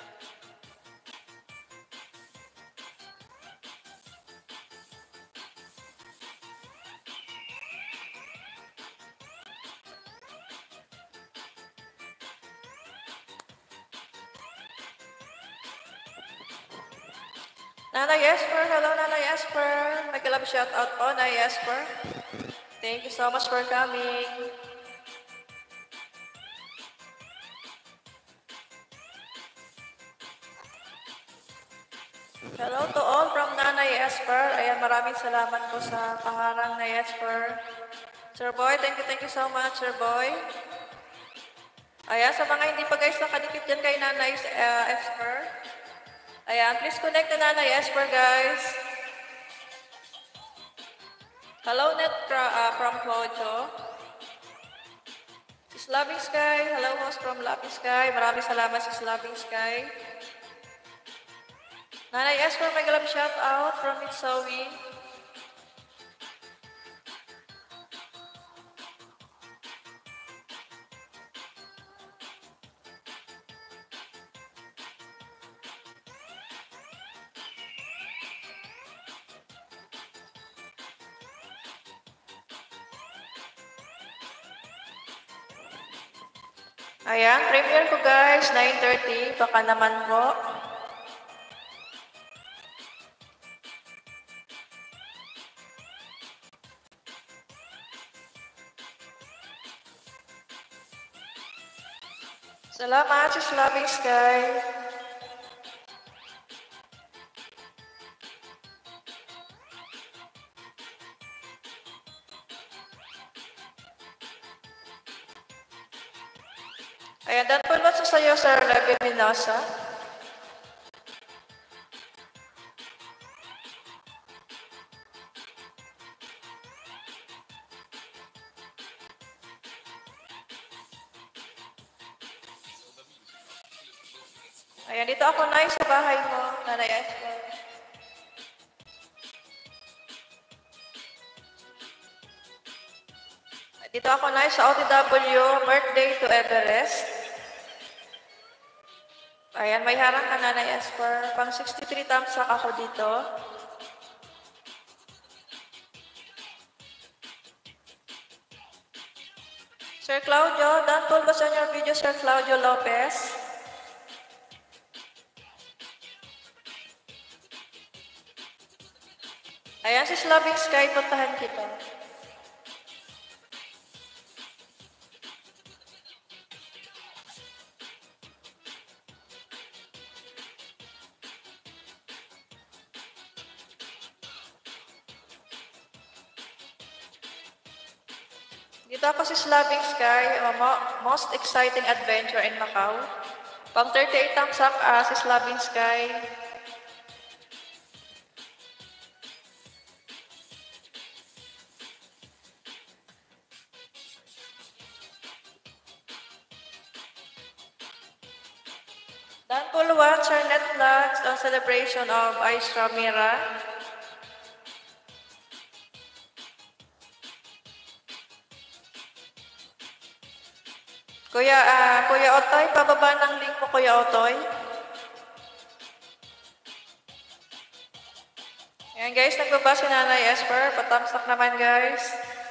Nanay Esper, hello Nanay Esper. Nag-love shout out po, Nanay Esper. Thank you so much for coming. Hello to all from Nanay Esper. Ayan, maraming salamat po sa pangarang Nanay Esper. Sir Boy, thank you so much, Sir Boy. Ayan, sa mga hindi pa guys nakadikit dyan kay Nanay Esper. Ayan, please connect na Nanay Esper, guys. Hello, Net from Hojo. Loving Sky. Hello, host from Loving Sky. Maraming salamat sa Loving Sky. Nanay Esper, may galap shout out from Mitsawi. Ayan, premiere ko guys, 9:30. Baka naman po. Salamat sa Loving Sky. Ayan, dan po sa sayo, Sir Levin Minosa. Ayan, dito ako na sa bahay mo, Nanay Esther. Dito ako na sa OTW, birthday to Everest. Ayan, may harang ka, Nanay Esper. Pang 63 thumbs up ako dito. Sir Claudio, done po ba sa your video, Sir Claudio Lopez? Ayan, si Loving Sky, puntahan kita. Dito ako si Loving Sky, most exciting adventure in Macau. Pang 38 thumbs up, si Loving Sky. Dan Puluan, Sir Netflix, on celebration of Aisha Mira. Kuya Otoy, pababa ng link mo, Kuya Otoy. Ayan guys, nagbaba si Nanay Esper. Patamsak naman guys.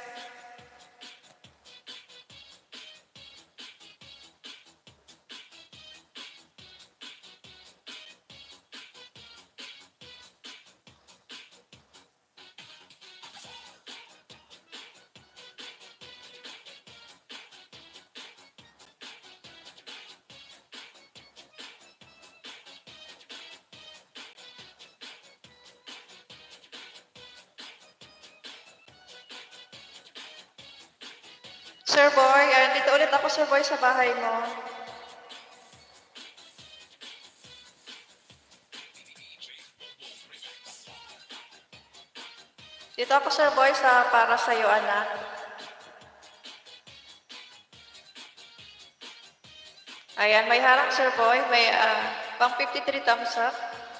Sir Boy, dito ulit ako, Sir Boy, sa bahay mo. Dito ako, Sir Boy, sa para sa'yo, anak. Ayan, may harang, Sir Boy. May pang 53 thumbs up.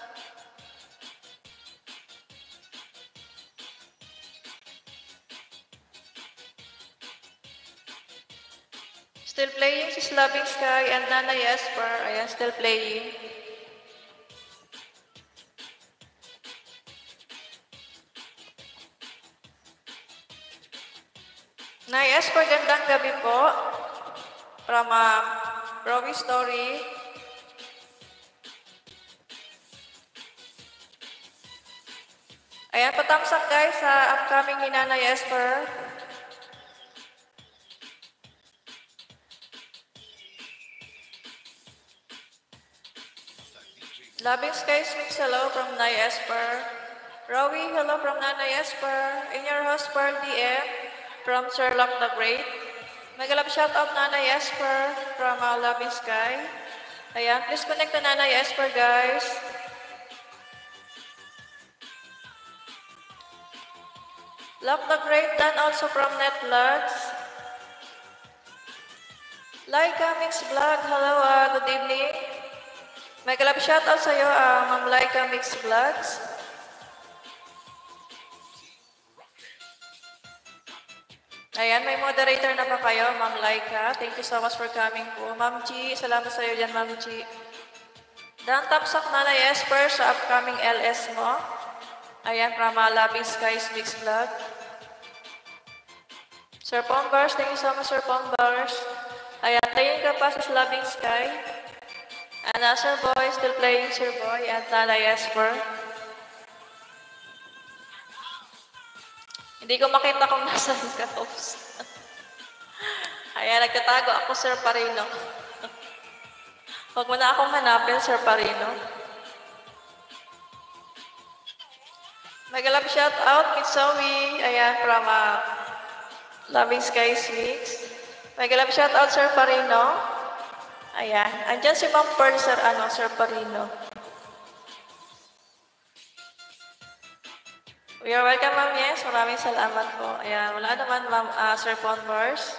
Still playing si Loving Sky and Nanay Esper. Ayan, still playing. Nay Esper, gandang gabi po. From Rowie Story. Ayan, patamsak guys sa upcoming ni Nanay Esper. Loving Skies mix hello from Nanay Esper. Rowie, hello from Nanay Esper. In your house, Pearl DM from Sherlock the Great. Megalab shoutout Nanay Esper from Loving Sky. Ayan, please connect to Nanay Esper guys. Love the Great done also from Netflix. Laika Mix Vlog, hello, good evening. May kalap shoutout sa'yo, Ma'am Laika Mix Vlogs. Ayan, may moderator na pa kayo, Ma'am Laika. Thank you so much for coming po. Ma'am Chi, salamat sa'yo dyan, Ma'am Chi. Dan tapsak Nanay Esper sa upcoming LS mo. Ayan, from Loving Skies Mix Vlog. Sir Pombars, thank you so much, Sir Pombars. Ayan, playing ka pa sa Loving Sky. And Sir Boy, still playing Sir Boy at Nanay Esper. Hindi ko makita kung nasan ka, host. Ayan, nagtatago ako, Sir Parino. Huwag mo na akong hanapin, Sir Parino. Magalap shout out, Miss Zoe. Ayan, from Loving Skies Mix. Magalap shout out, Sir Parino. Ayan, andyan si Ma'am Pearl, Sir Parino. We are welcome, Ma'am. Yes, maraming salamat po. Ayan, wala naman, Ma'am, Sir Converse.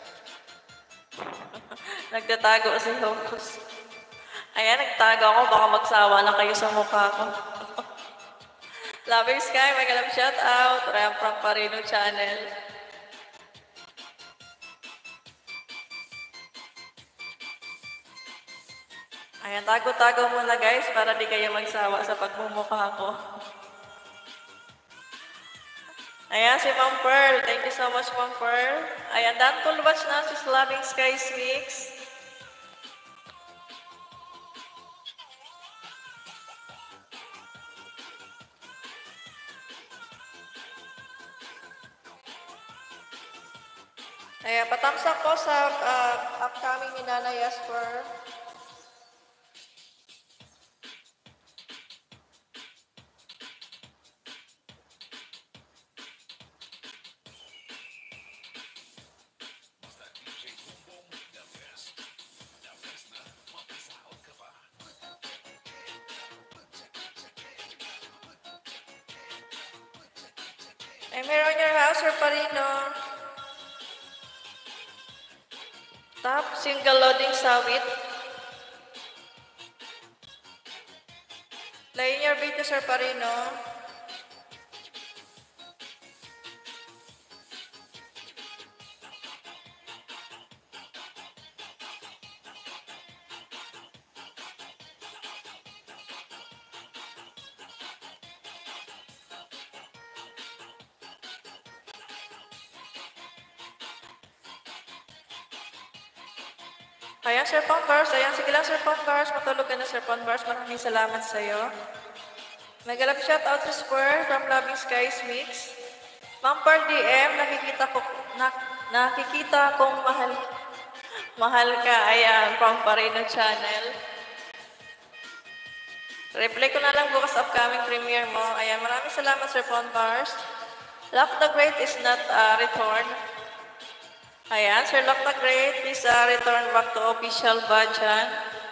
Nagtatago si Hocus. Ayan, nagtago ako. Baka magsawa na kayo sa mukha ko. Loving Sky, magalang shout out. Ram from Parino Channel. Ayan, tago-tago muna guys para di kayo magsawa sa pagmumukha ko. Ayan, si Ma'am Pearl. Thank you so much, Ma'am Pearl. Ayan, done full watch na si Loving Skies Mix. Ayan, patamsak ko sa upcoming ni Nanay Esper. I'm here on your house, Sir Parino. Top single loading sawit. Playing your video, Sir Parino. Ayan, Sir Converse. Ayan, sige lang, Sir Converse. Matulog ka na, Sir Converse. Maraming salamat sa'yo. Magalap shout out to Square from Loving Skies Mix. Ma'am Pearl DM, nakikita kong mahal ka. Ayan, from Parino Channel. Reply ko na lang bukas upcoming premiere mo. Ayan, maraming salamat, Sir Converse. Lock the Great is not return. Ayan, Sir Lock the Great, please return back to official Bajan.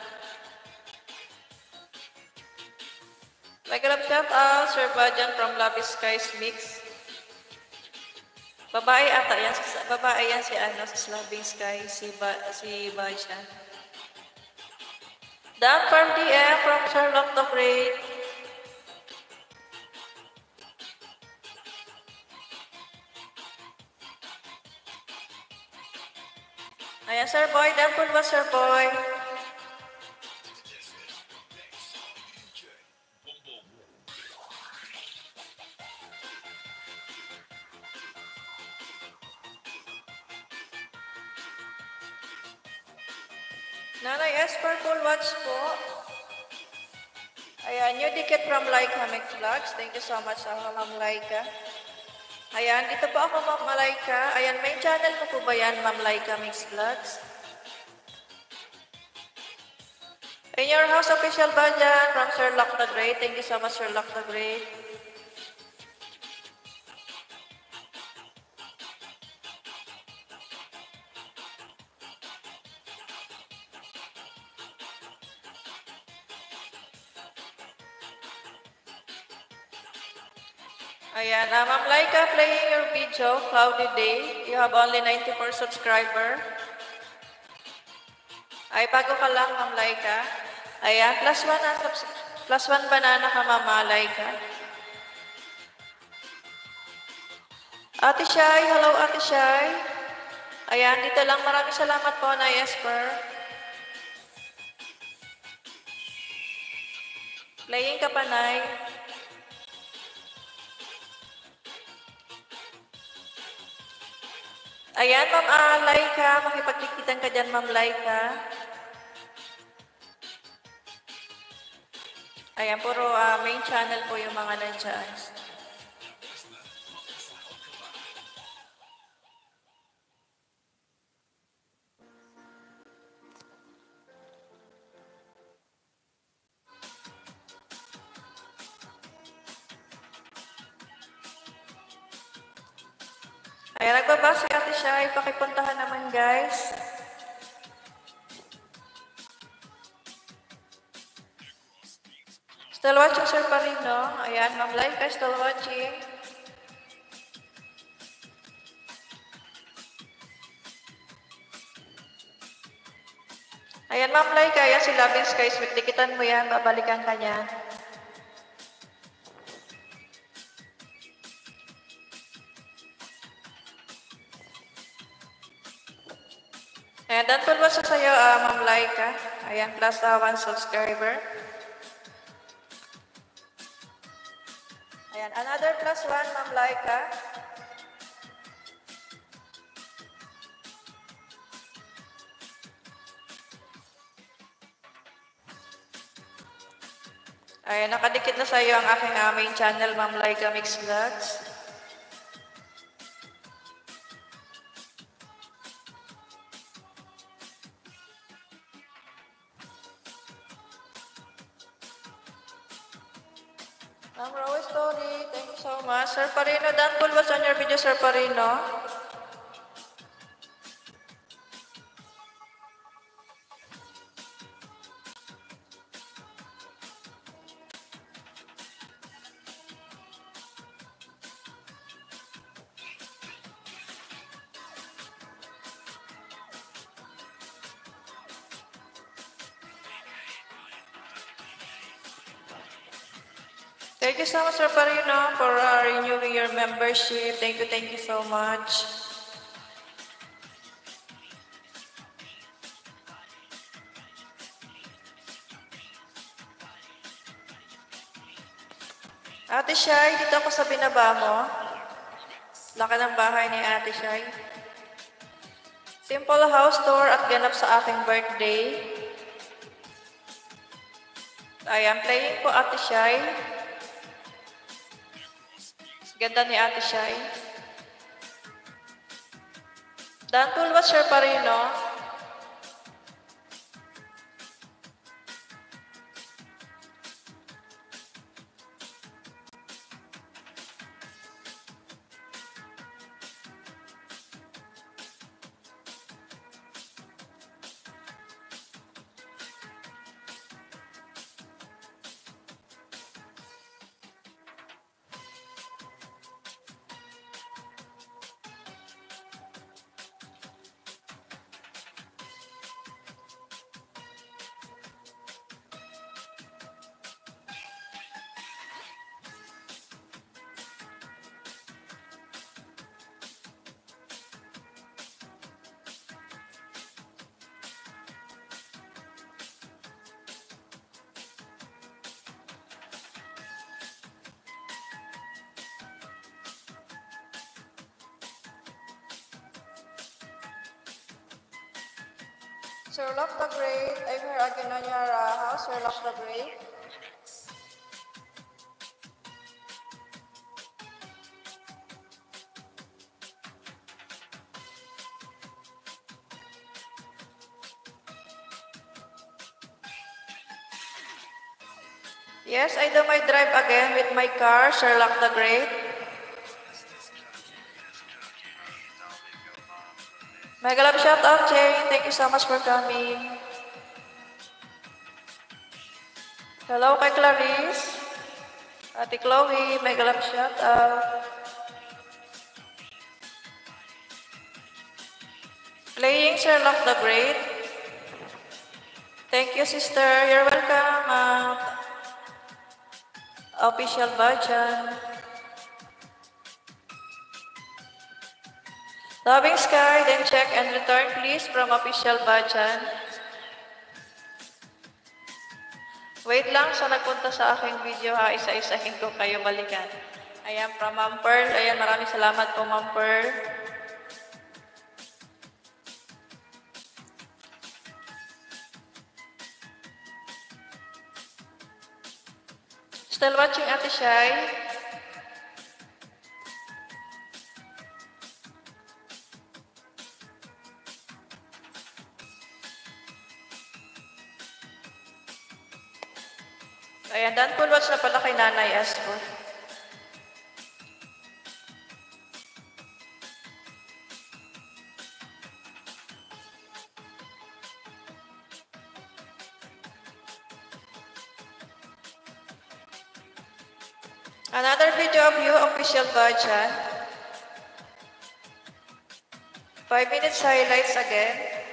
Magalap shout out, Sir Bajan from Loving Skies Mix. Babae ata yan, babae yan si Loving Sky, si Bajan. Dan from DM from Sir Lock the Great. Ayan, Sir Boy. Temple ba, Sir Boy? Nanay Esper, full watch po. Ayan, new ticket from Laika Mix Vlogs. Thank you so much, Ma'am Laika. Ayan, dito po ako, Ma'am Laika. Ayan, may channel mo po ba yan, Ma'am Laika Mix Vlogs? In your house, official ba dyan? From Sir Lock the Great. Thank you so much, Sir Lock the Great. Ayan, Ma'am Laika, playing your video, Cloudy Day. You have only 94 subscriber. Ay, bago ka lang, Ma'am Laika. Ayan, +1 banana ka, Ma'am Laika. Ate Shai, hello Ate Shai. Ayan, dito lang. Maraming salamat po na Esper. Playing ka pa, Nay. Ayan, Ma'am Laika, makipagkikitan ka dyan, Ma'am Laika. Ayan, puro main channel po yung mga nandyan. Ayan, nagbaba si Ate Shai. Pakipuntahan naman, guys. Still watching, Sir Parino. Ayan, Ma'am Laika, still watching. Ayan, Ma'am Laika, ayan si Loving Skies. Dikitan mo yan, babalikan ka niyan. Ayan, dan tulwa sa sayo, Ma'am Laika. Ayan, plus 1 subscriber. Ayan, another plus 1, Ma'am Laika. Ayan, nakadikit na sa iyo ang aking main channel, Ma'am Laika Mix Vlogs. Ma'am Rose Story, thank you so much. Sir Parino, Dan Paul, what's on your video, Sir Parino? Thank you so much, Sir Parino, for renewing your membership. Thank you so much. Ate Shai, dito ako sa binaba mo. Laki ng bahay ni Ate Shai. Simple house tour at ganap sa aking birthday. I am playing po, Ate Shai. Ganda ni Ate Shai. Dan Tulwas, Sir Parino. Sir Lock the Great, I'm here again on your house, Sir Lock the Great. Yes, I do my drive again with my car, Sir Lock the Great. Mega love shout out, Jane. Thank you so much for coming. Hello kay Clarice. Ate Chloe, mega love shout out. Playing Sir Lock the Great. Thank you, sister. You're welcome. Official Bajan. Loving Sky, then check and return please from Official Bajan. Wait lang sa nagpunta sa aking video ha, isa-isahin ko kayo balikan. Ayan, from Ma'am Pearl. Ayan, maraming salamat po Ma'am Pearl. Still watching Ate Shai? Ayan, done full watch na pala kay Nanay Espo. Another video of you, official Bajan. 5 minutes highlights again.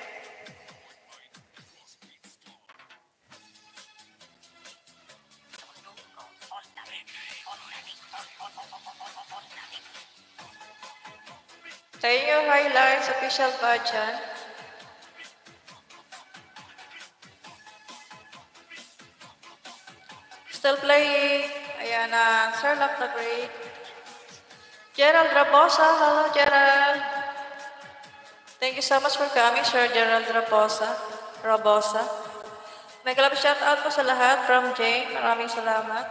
Tayo yung highlights, official Bajan. Still playing. Ayan na, Sir Love the Great. Gerald Raposa, hello Gerald. Thank you so much for coming, Sir Gerald Raposa. May club shout out po sa lahat from Jane. Maraming salamat.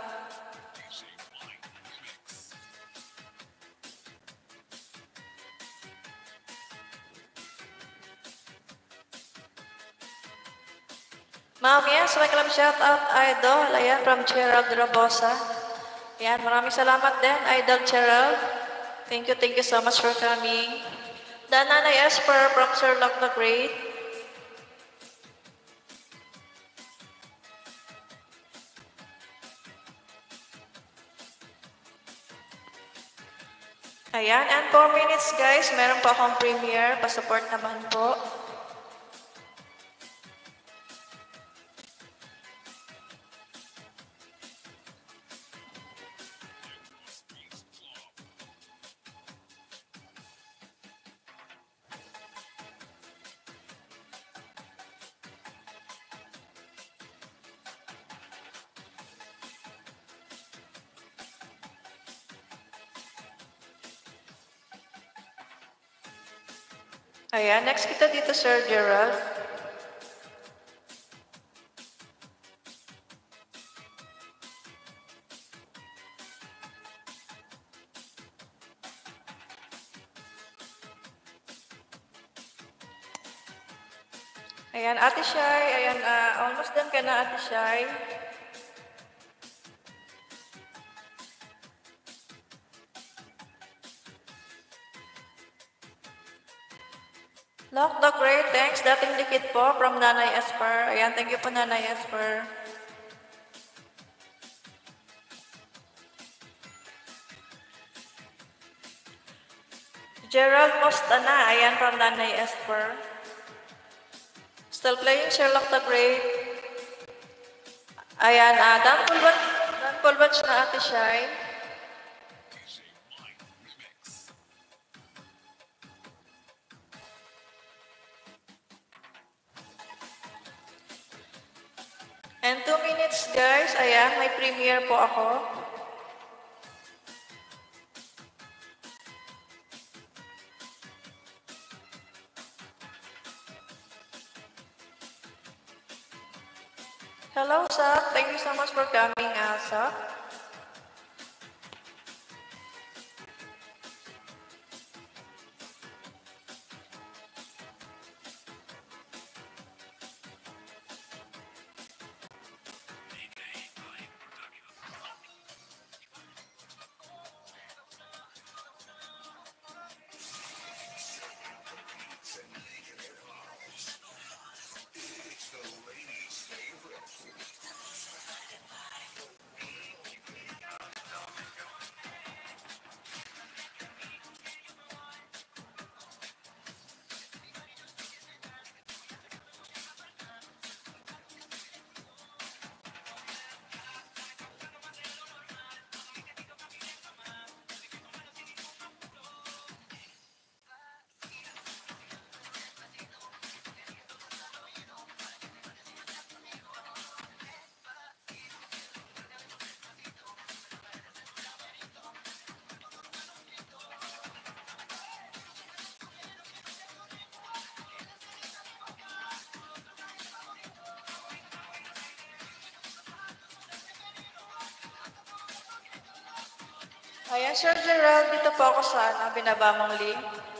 Ma'am, yes, may club shout out, Idol. Ayan, from Gerald Raposa. Ayan, maraming salamat din, Idol Gerald. Thank you so much for coming. Nanay Esper from Sir Love the Great. Ayan, and 4 minutes guys, meron po akong premiere, pa-support naman po. Ayan, next kita dito, Sir Gerald. Ayan, Ate Shai. Ayan, almost done ka na, Ate Shai. Lock the Great, thanks. Dating dikit po from Nanay Esper. Ayan, thank you po Nanay Esper. Gerald Mostana, ayan from Nanay Esper. Still playing Sherlock the Great. Ayan, Dan Pulbatch na Ate Shai. And 2 minutes guys, ayan, may premiere po ako. Hello, Sap. Thank you so much for coming, Sap. Ayan, Sir Gerald, dito po ako sa binaba mong link.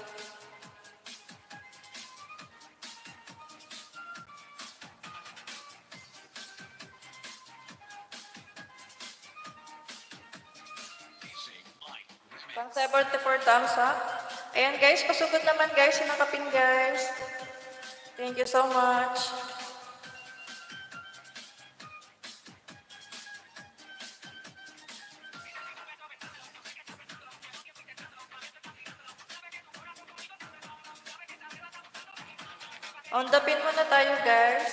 Pang 74 thumbs up. Ayan guys, pasugod naman guys, sinakapin guys. Thank you so much. On the pin muna tayo guys.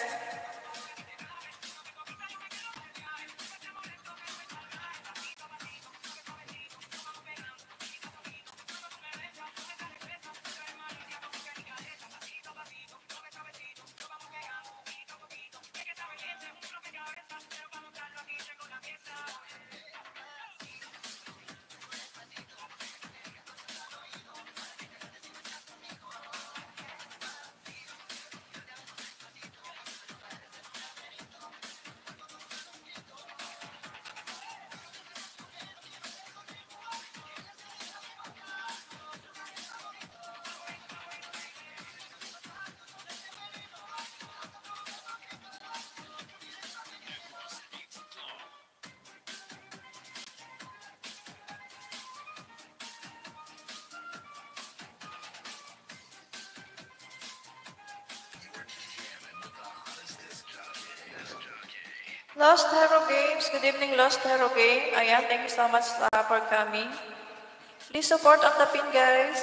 Lost Hero Games, good evening Lost Hero Game. Ayan, thank you so much for coming. Please support on the pin guys.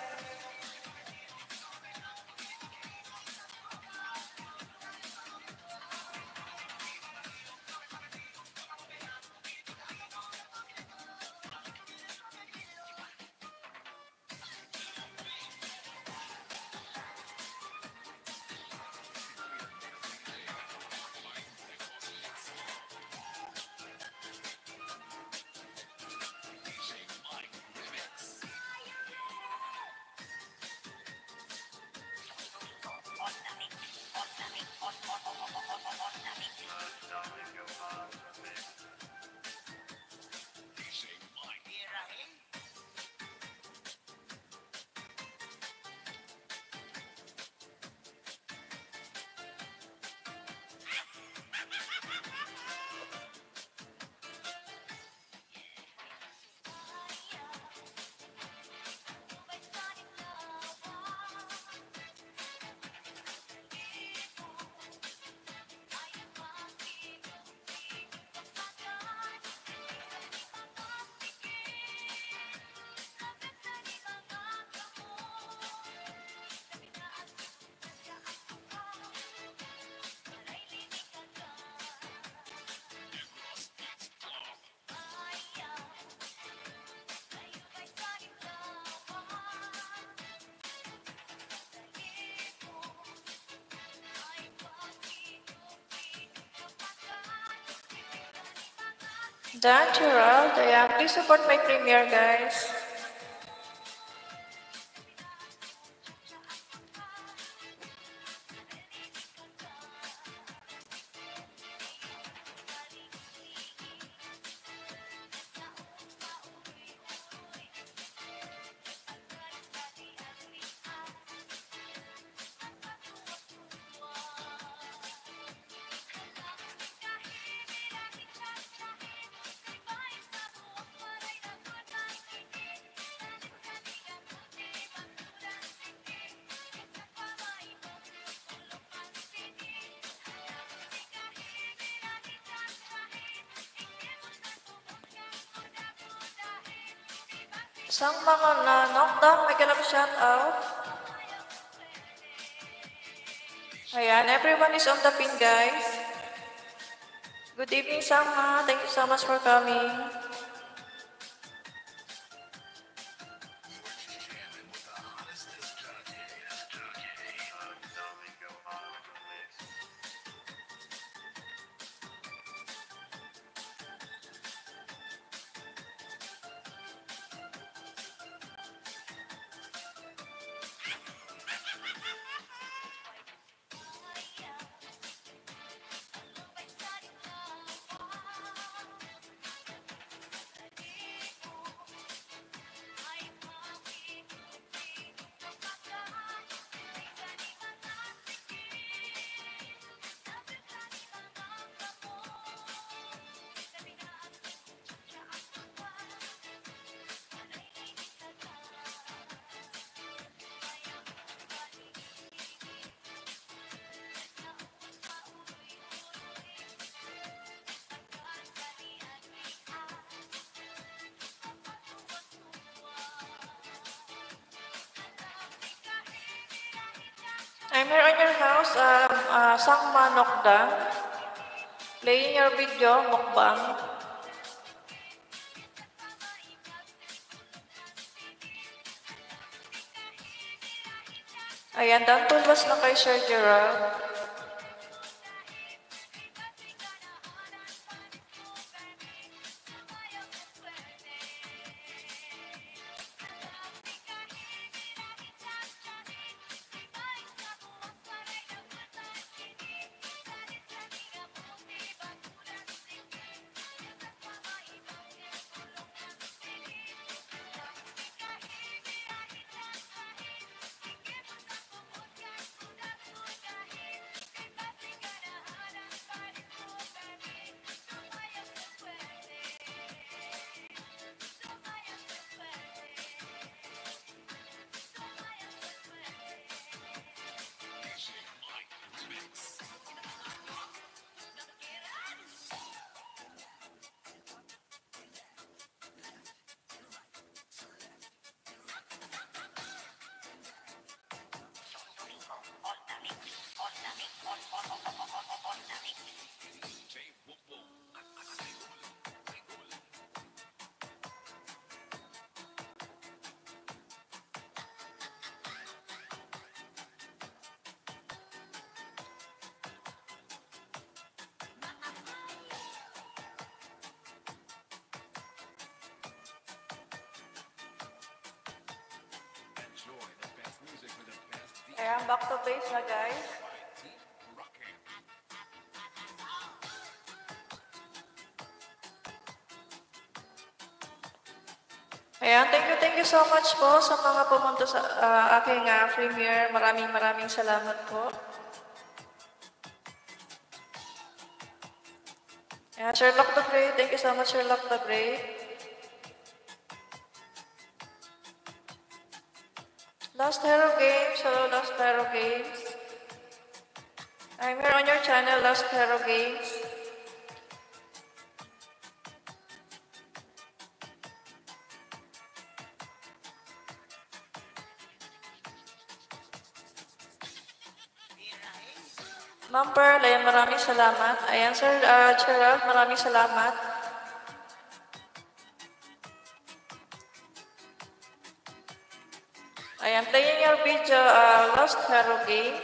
Dan Gerald, ayan, please support my premiere guys. Isang mga na-knockdown, may ganap shout out. Ayan, everyone is on the pin guys. Good evening Sangma, thank you so much for coming. I'm here on your house, Sangma Nokdang, playing your video, mukbang. Ayan, done tulwas na kay Sir Gerald. Ayan, back to base na guys. Ayan, thank you so much po sa mga pumunta sa aking premiere. Maraming salamat po. Ayan, Sherlock the Great, thank you so much Sherlock the Great. Lost Hero Games, hello Lost Hero Games. I'm here on your channel, Lost Hero Games. Ma'am Pearl, ayan, maraming salamat. Ayan, Sir Gerald, maraming salamat. I am playing your video, Lost Hero Game.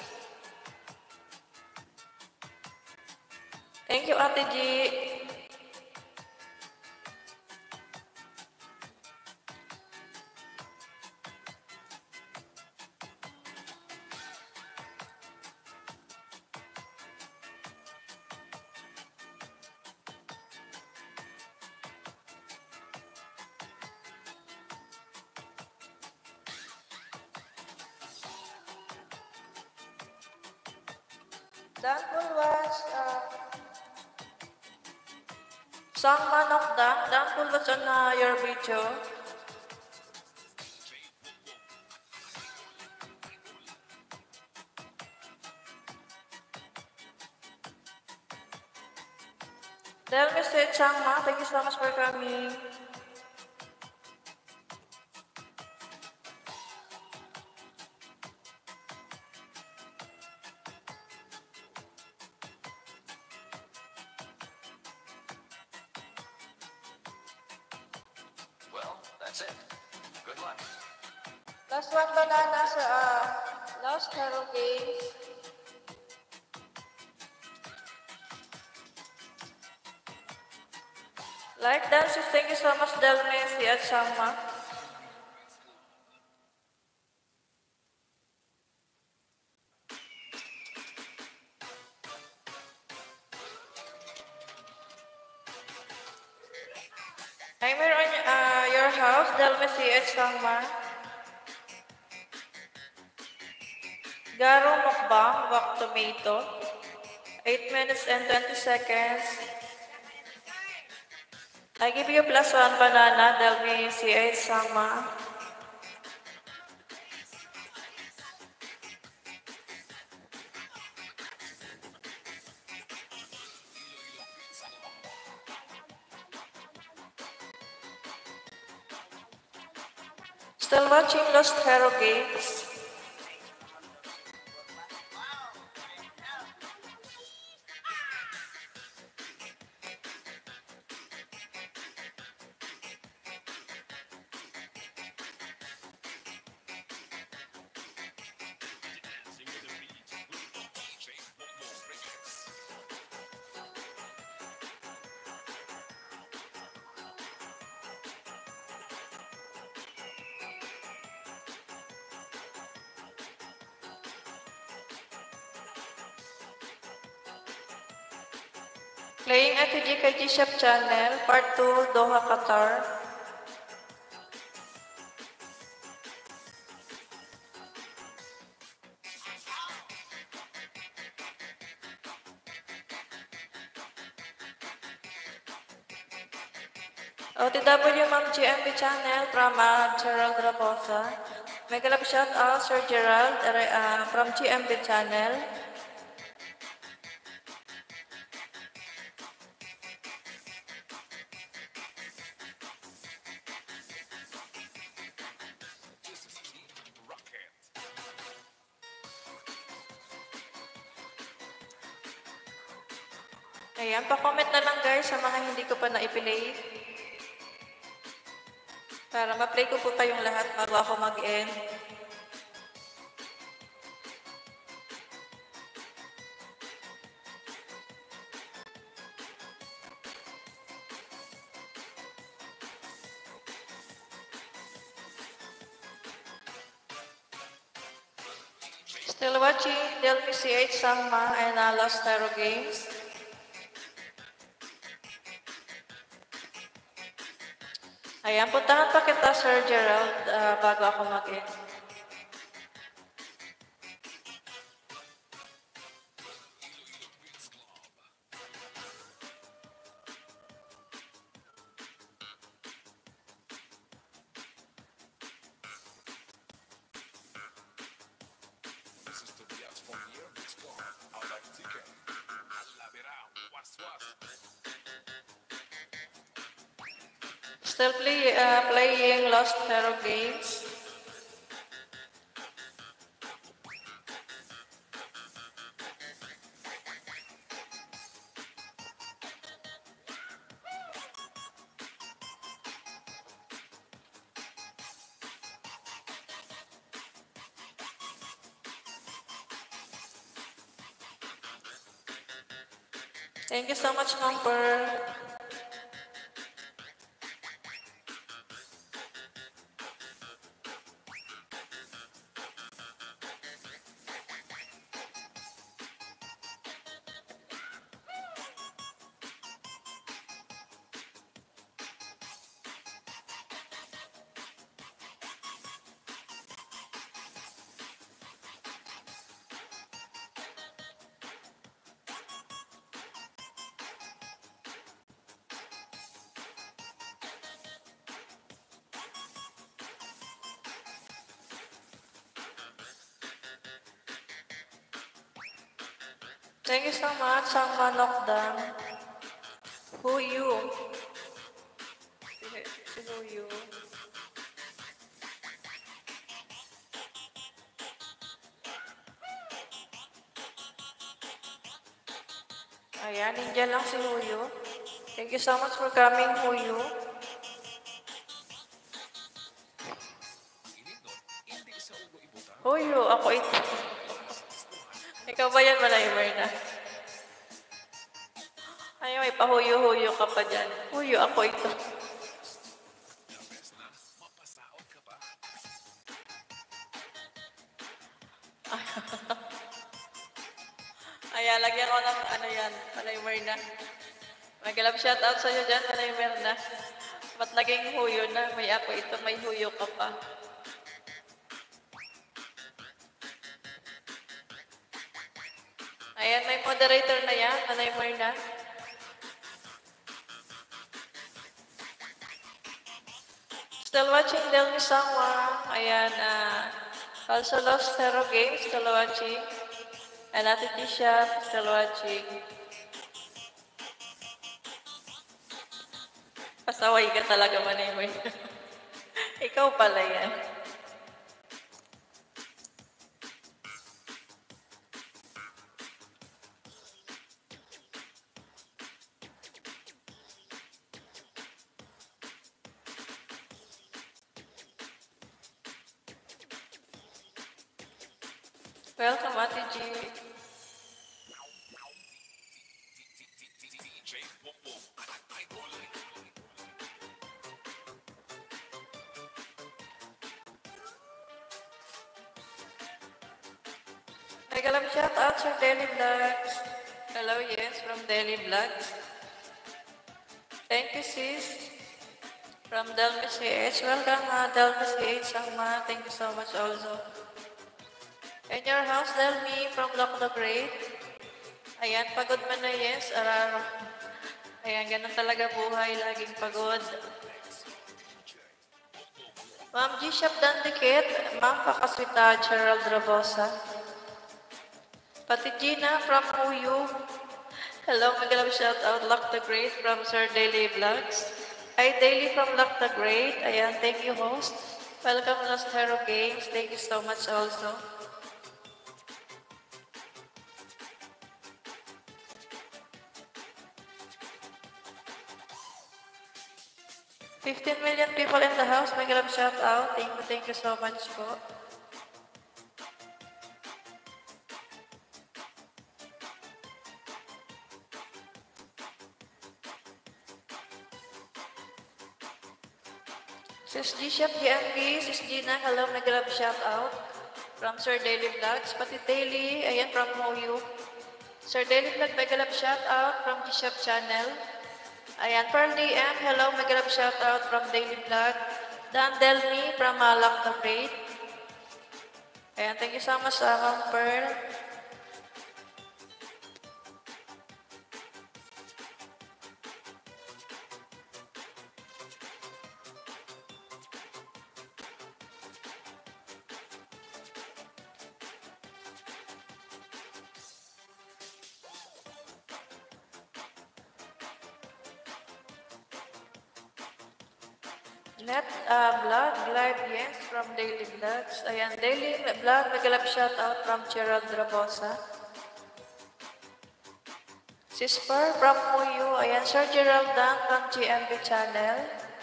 Thank you, Ate G. Dan Pulwas, Sang Manok Dan Pulwas on your video. Del Mr. Changma, thank you so much for coming. That's it. Good luck. Last one banana sa Lost Hero Games. Like dances, thank you so much Del Messi at Sama. I'm here on your house, Del Messi at Sama. Garo mukbang, wak tomato. 8 minutes and 20 seconds. I give you +1 banana, Del Messi at Sama. Still watching Lost Hero Games. Playing Ate G kay G-Shop Channel, Part 2, Doha, Qatar. OTW Ma'am GMB Channel from Gerald Raposa. Mega love shout out Sir Gerald from GMB Channel. Ayan, pa-comment na lang guys sa mga hindi ko pa na-play. Para ma-play ko po kayong lahat bago ako mag-end. Still watching Delphi CH Sangma and Lost Tarot Games. Ayan, puntahan pa kita Sir Gerald bago ako mag-end. This is Tobias from the Urbex Club. I like chicken. Calavera, what's what? Still playing Lost Tarot Games. Thank you so much, Ma'am Pearl. Thank you so much, Sangma Knockdown. Who you? Si who you? Ayan, nandiyan lang si Huyo. Thank you so much for coming, Huyo. Huyo, ako ito. Ikaw ba yan, Malaymer na? Ay, may pahuyo-huyo ka pa dyan. Huyo, ako ito. Ayan, lagyan ko ng ano yan, Malaymer na. Mag-love shoutout sa'yo dyan, Malaymer na. Ba't naging huyo na? May ako ito, may huyo ka pa. Ayan, may moderator na yan, Malaymer na. Still watching Del Misangwa. Ayan, also Lost Tarot Games, still watching. And Ate Tisha, still watching. Pasaway ka talaga, Malaymer. Ikaw pala yan. Welcome, Ate G. Shout out Sir Daily Vlogs. Hello, yes, from Daily Vlogs. Thank you, sis. From Delmi CH. Welcome, Delmi CH. Thank you so much also. In your house, Delmi from Lock the Great. Ayan, pagod man na, yes. Ayan, ganun talaga buhay. Laging pagod. Ma'am G-Shop Dandikit. Ma'am Pakaswita Gerald Rabosa. Pati Gina from Uyu. Hello, magalang shout out Lock the Great from Sir Daily Vlogs. Hi, Daily from Lock the Great. Ayan, thank you, host. Welcome, Lost Hero Games. Thank you so much also. $15 million people in the house. Magalang shout out. Thank you so much po. Sis G-Shop GMB, Sis Gina, hello, nag-love shout out from Sir Daily Vlogs. Pati Daily, ayan, from Moyu. Sir Daily Vlog, nag-love shout out from G-Shop channel. Ayan, Pearl DM, hello, nag-love shout out from Daily Vlog. Dan Delmi from Lock the Great. Ayan, thank you so much, Ma'am Pearl. Net Vlog, live, yes, from Daily Vlogs. Ayan, Daily Vlog, nag-love shout out from Gerald Rabosa. Sisper from Muyu. Ayan, Sir Gerald Dan from GMB channel.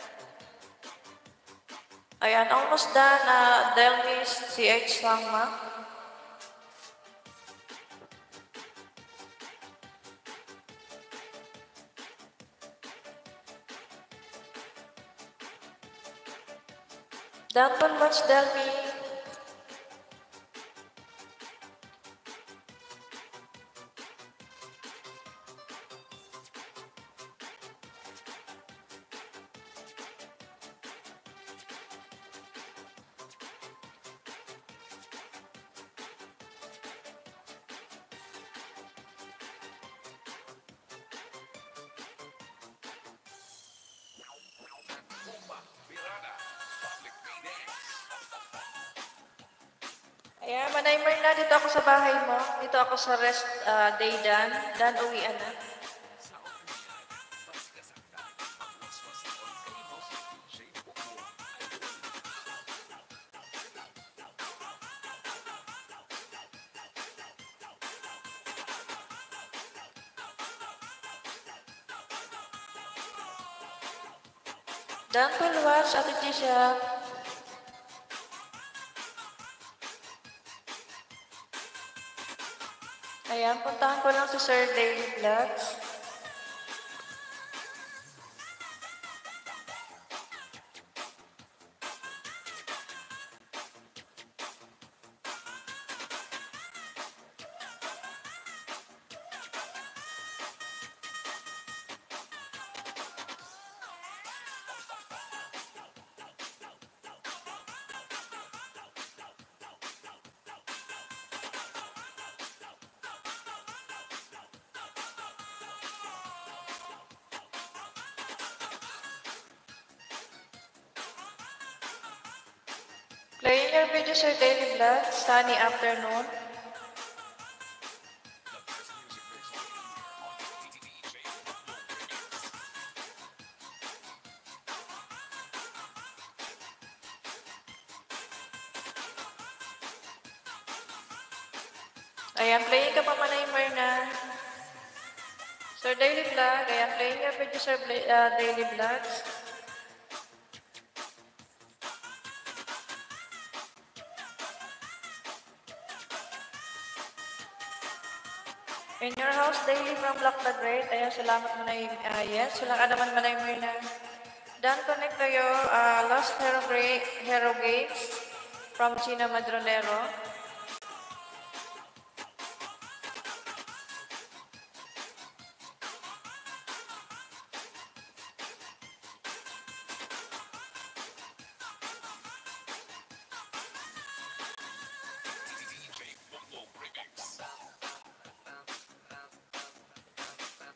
Ayan, almost done, Delmis CH Sangma. Danton much, Delmi. Ayan, manaymer na. Dito ako sa bahay mo. Dito ako sa rest day, Dan. Dan, uwian na. Dan, will watch. Ate Tisha. Ayan, puntahan ko lang si Sir Daily Vlogs. Playing your videos or daily vlogs, sunny afternoon. Ayan, playing ka pa manaymer na. Sir Daily Vlog, ayan, playing your videos or daily vlogs. In your house daily from Lock the Great. Ayan, salamat mo na yung, yes, sila ka naman manaymer na. Dan connect kayo, Lost Hero Games from China Madronero.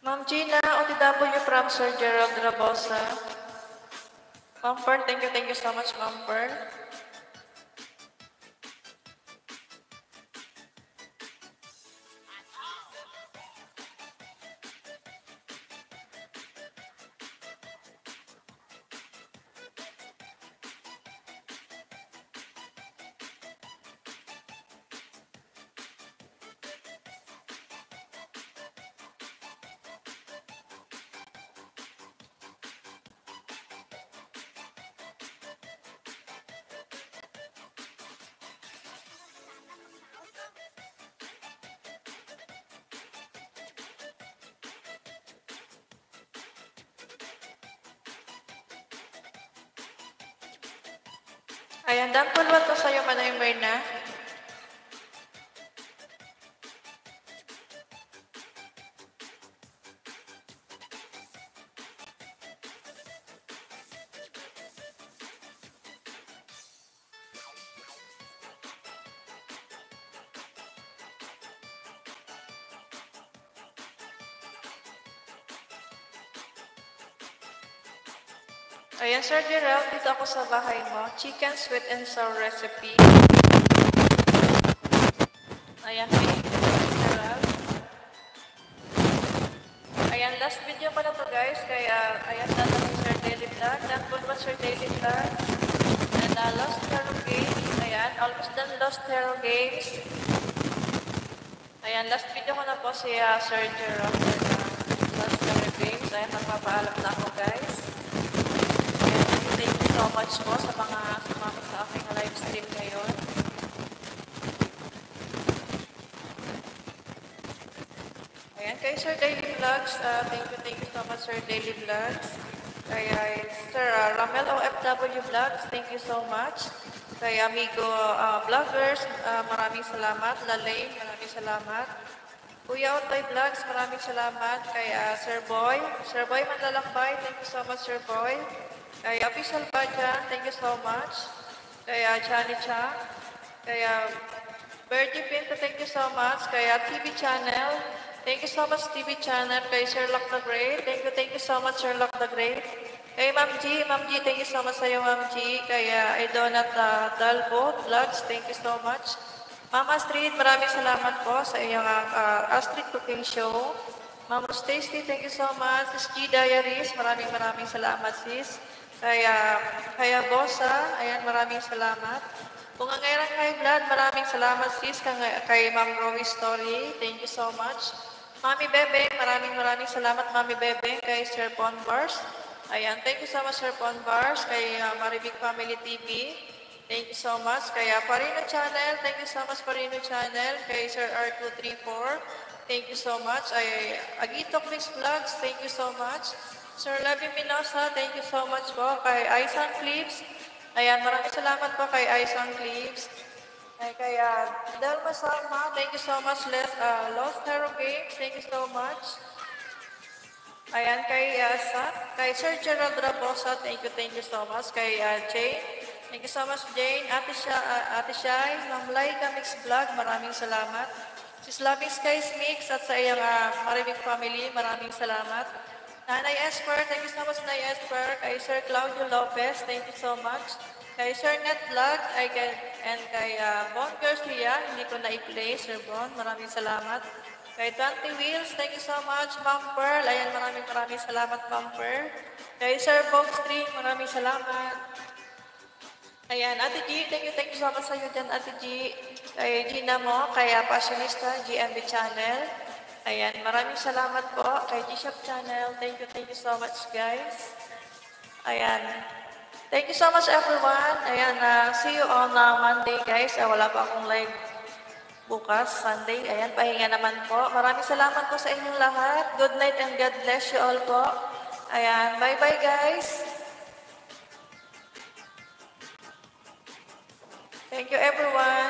Ma'am Gina, OTW from Sir Gerald Rabosa. Ma'am Pearl, thank you so much, Ma'am Pearl. Ayan, dan pulwat ko sa'yo, Manay Myrna. Ayan, Sir Gerald, dito ako sa bahay mo. Chicken sweet and sour recipe. Ayan, thank you, Sir Gerald. Ayan, last video pa na to guys. Kaya, ayan, dadalhin Sir Daily Vlog. Dan po ba Sir Daily Vlog? And Lost Hero Games. Ayan, almost done Lost Hero Games. Ayan, last video ko na po si Sir Gerald. Lost Hero Games. Ayan, magpapaalam na ako guys. Thank you so much po sa mga sumama sa aking live stream ngayon. Ayan, kay Sir Daily Vlogs, thank you so much Sir Daily Vlogs. Kay Sir Ramel OFW Vlogs, thank you so much. Kay Amigo Vloggers, maraming salamat. Lalay, maraming salamat. Kuya Otoy Vlogs, maraming salamat. Kay Sir Boy Manlalakbay, thank you so much Sir Boy. Kay Official Bajan, thank you so much. Kay Chani Cha. Kay Bertie Pinto, thank you so much. Kay TV Channel, thank you so much TV Channel. Kay Sherlock the Great, thank you so much Sherlock the Great. Kay Ma'am G, thank you so much sa iyo Ma'am G. Kay Idonat Dalbo Vlogs, thank you so much. Ma'am Astrid, maraming salamat po sa iyong Astrid Cooking Show. Ma'am Stacy, thank you so much. Ski Diaries, maraming salamat sis. Kaya Bosa, ayan, maraming salamat. Kung ang ngayon kay Vlad, maraming salamat sis. Kay Ma'am Rowie Story, thank you so much. Mami Bebe, maraming salamat Mami Bebe. Kay Sir Ponbars, ayan, thank you so much Sir Ponbars. Kay Maribig Family TV, thank you so much. Kay Parino Channel, thank you so much Parino Channel. Kay Sir R234, thank you so much. Agitok Mix Vlogs, thank you so much. Sir Levy Minosa, thank you so much po. Kay Aisan Clips, ayan, maraming salamat po kay Aisan Clips. Kay Delma Salma, thank you so much. Lost Hero Games, thank you so much. Ayan, kay Sir Gerald Rabosa, thank you so much. Kay Jane, thank you so much Jane. Ate Shai, Ma'am Laika Mix Vlog, maraming salamat. Sis Loving Skies Mix at sa iyong Maribig Family, maraming salamat. Nanay Esper, thank you so much Nanay Esper. Kay Sir Claudio Lopez, thank you so much. Kay Sir Net Vlog, and kay Bon Garcia, hindi ko na-i-play, Sir Bon, maraming salamat. Kay 20 Wheels, thank you so much. Ma'am Pearl, ayan, maraming salamat Ma'am Pearl. Kay Sir Bog Stream, maraming salamat. Ayan, Ate G, thank you so much sa iyo dyan, Ate G. Kay Gina mo, kay Passionista, GMB Channel. Ayan, maraming salamat po kay G-Shop Channel. Thank you so much guys. Ayan, thank you so much everyone. Ayan, see you on Monday guys. Wala pa akong live bukas, Sunday. Ayan, pahinga naman po. Maraming salamat po sa inyong lahat. Good night and God bless you all po. Ayan, bye-bye guys. Thank you everyone.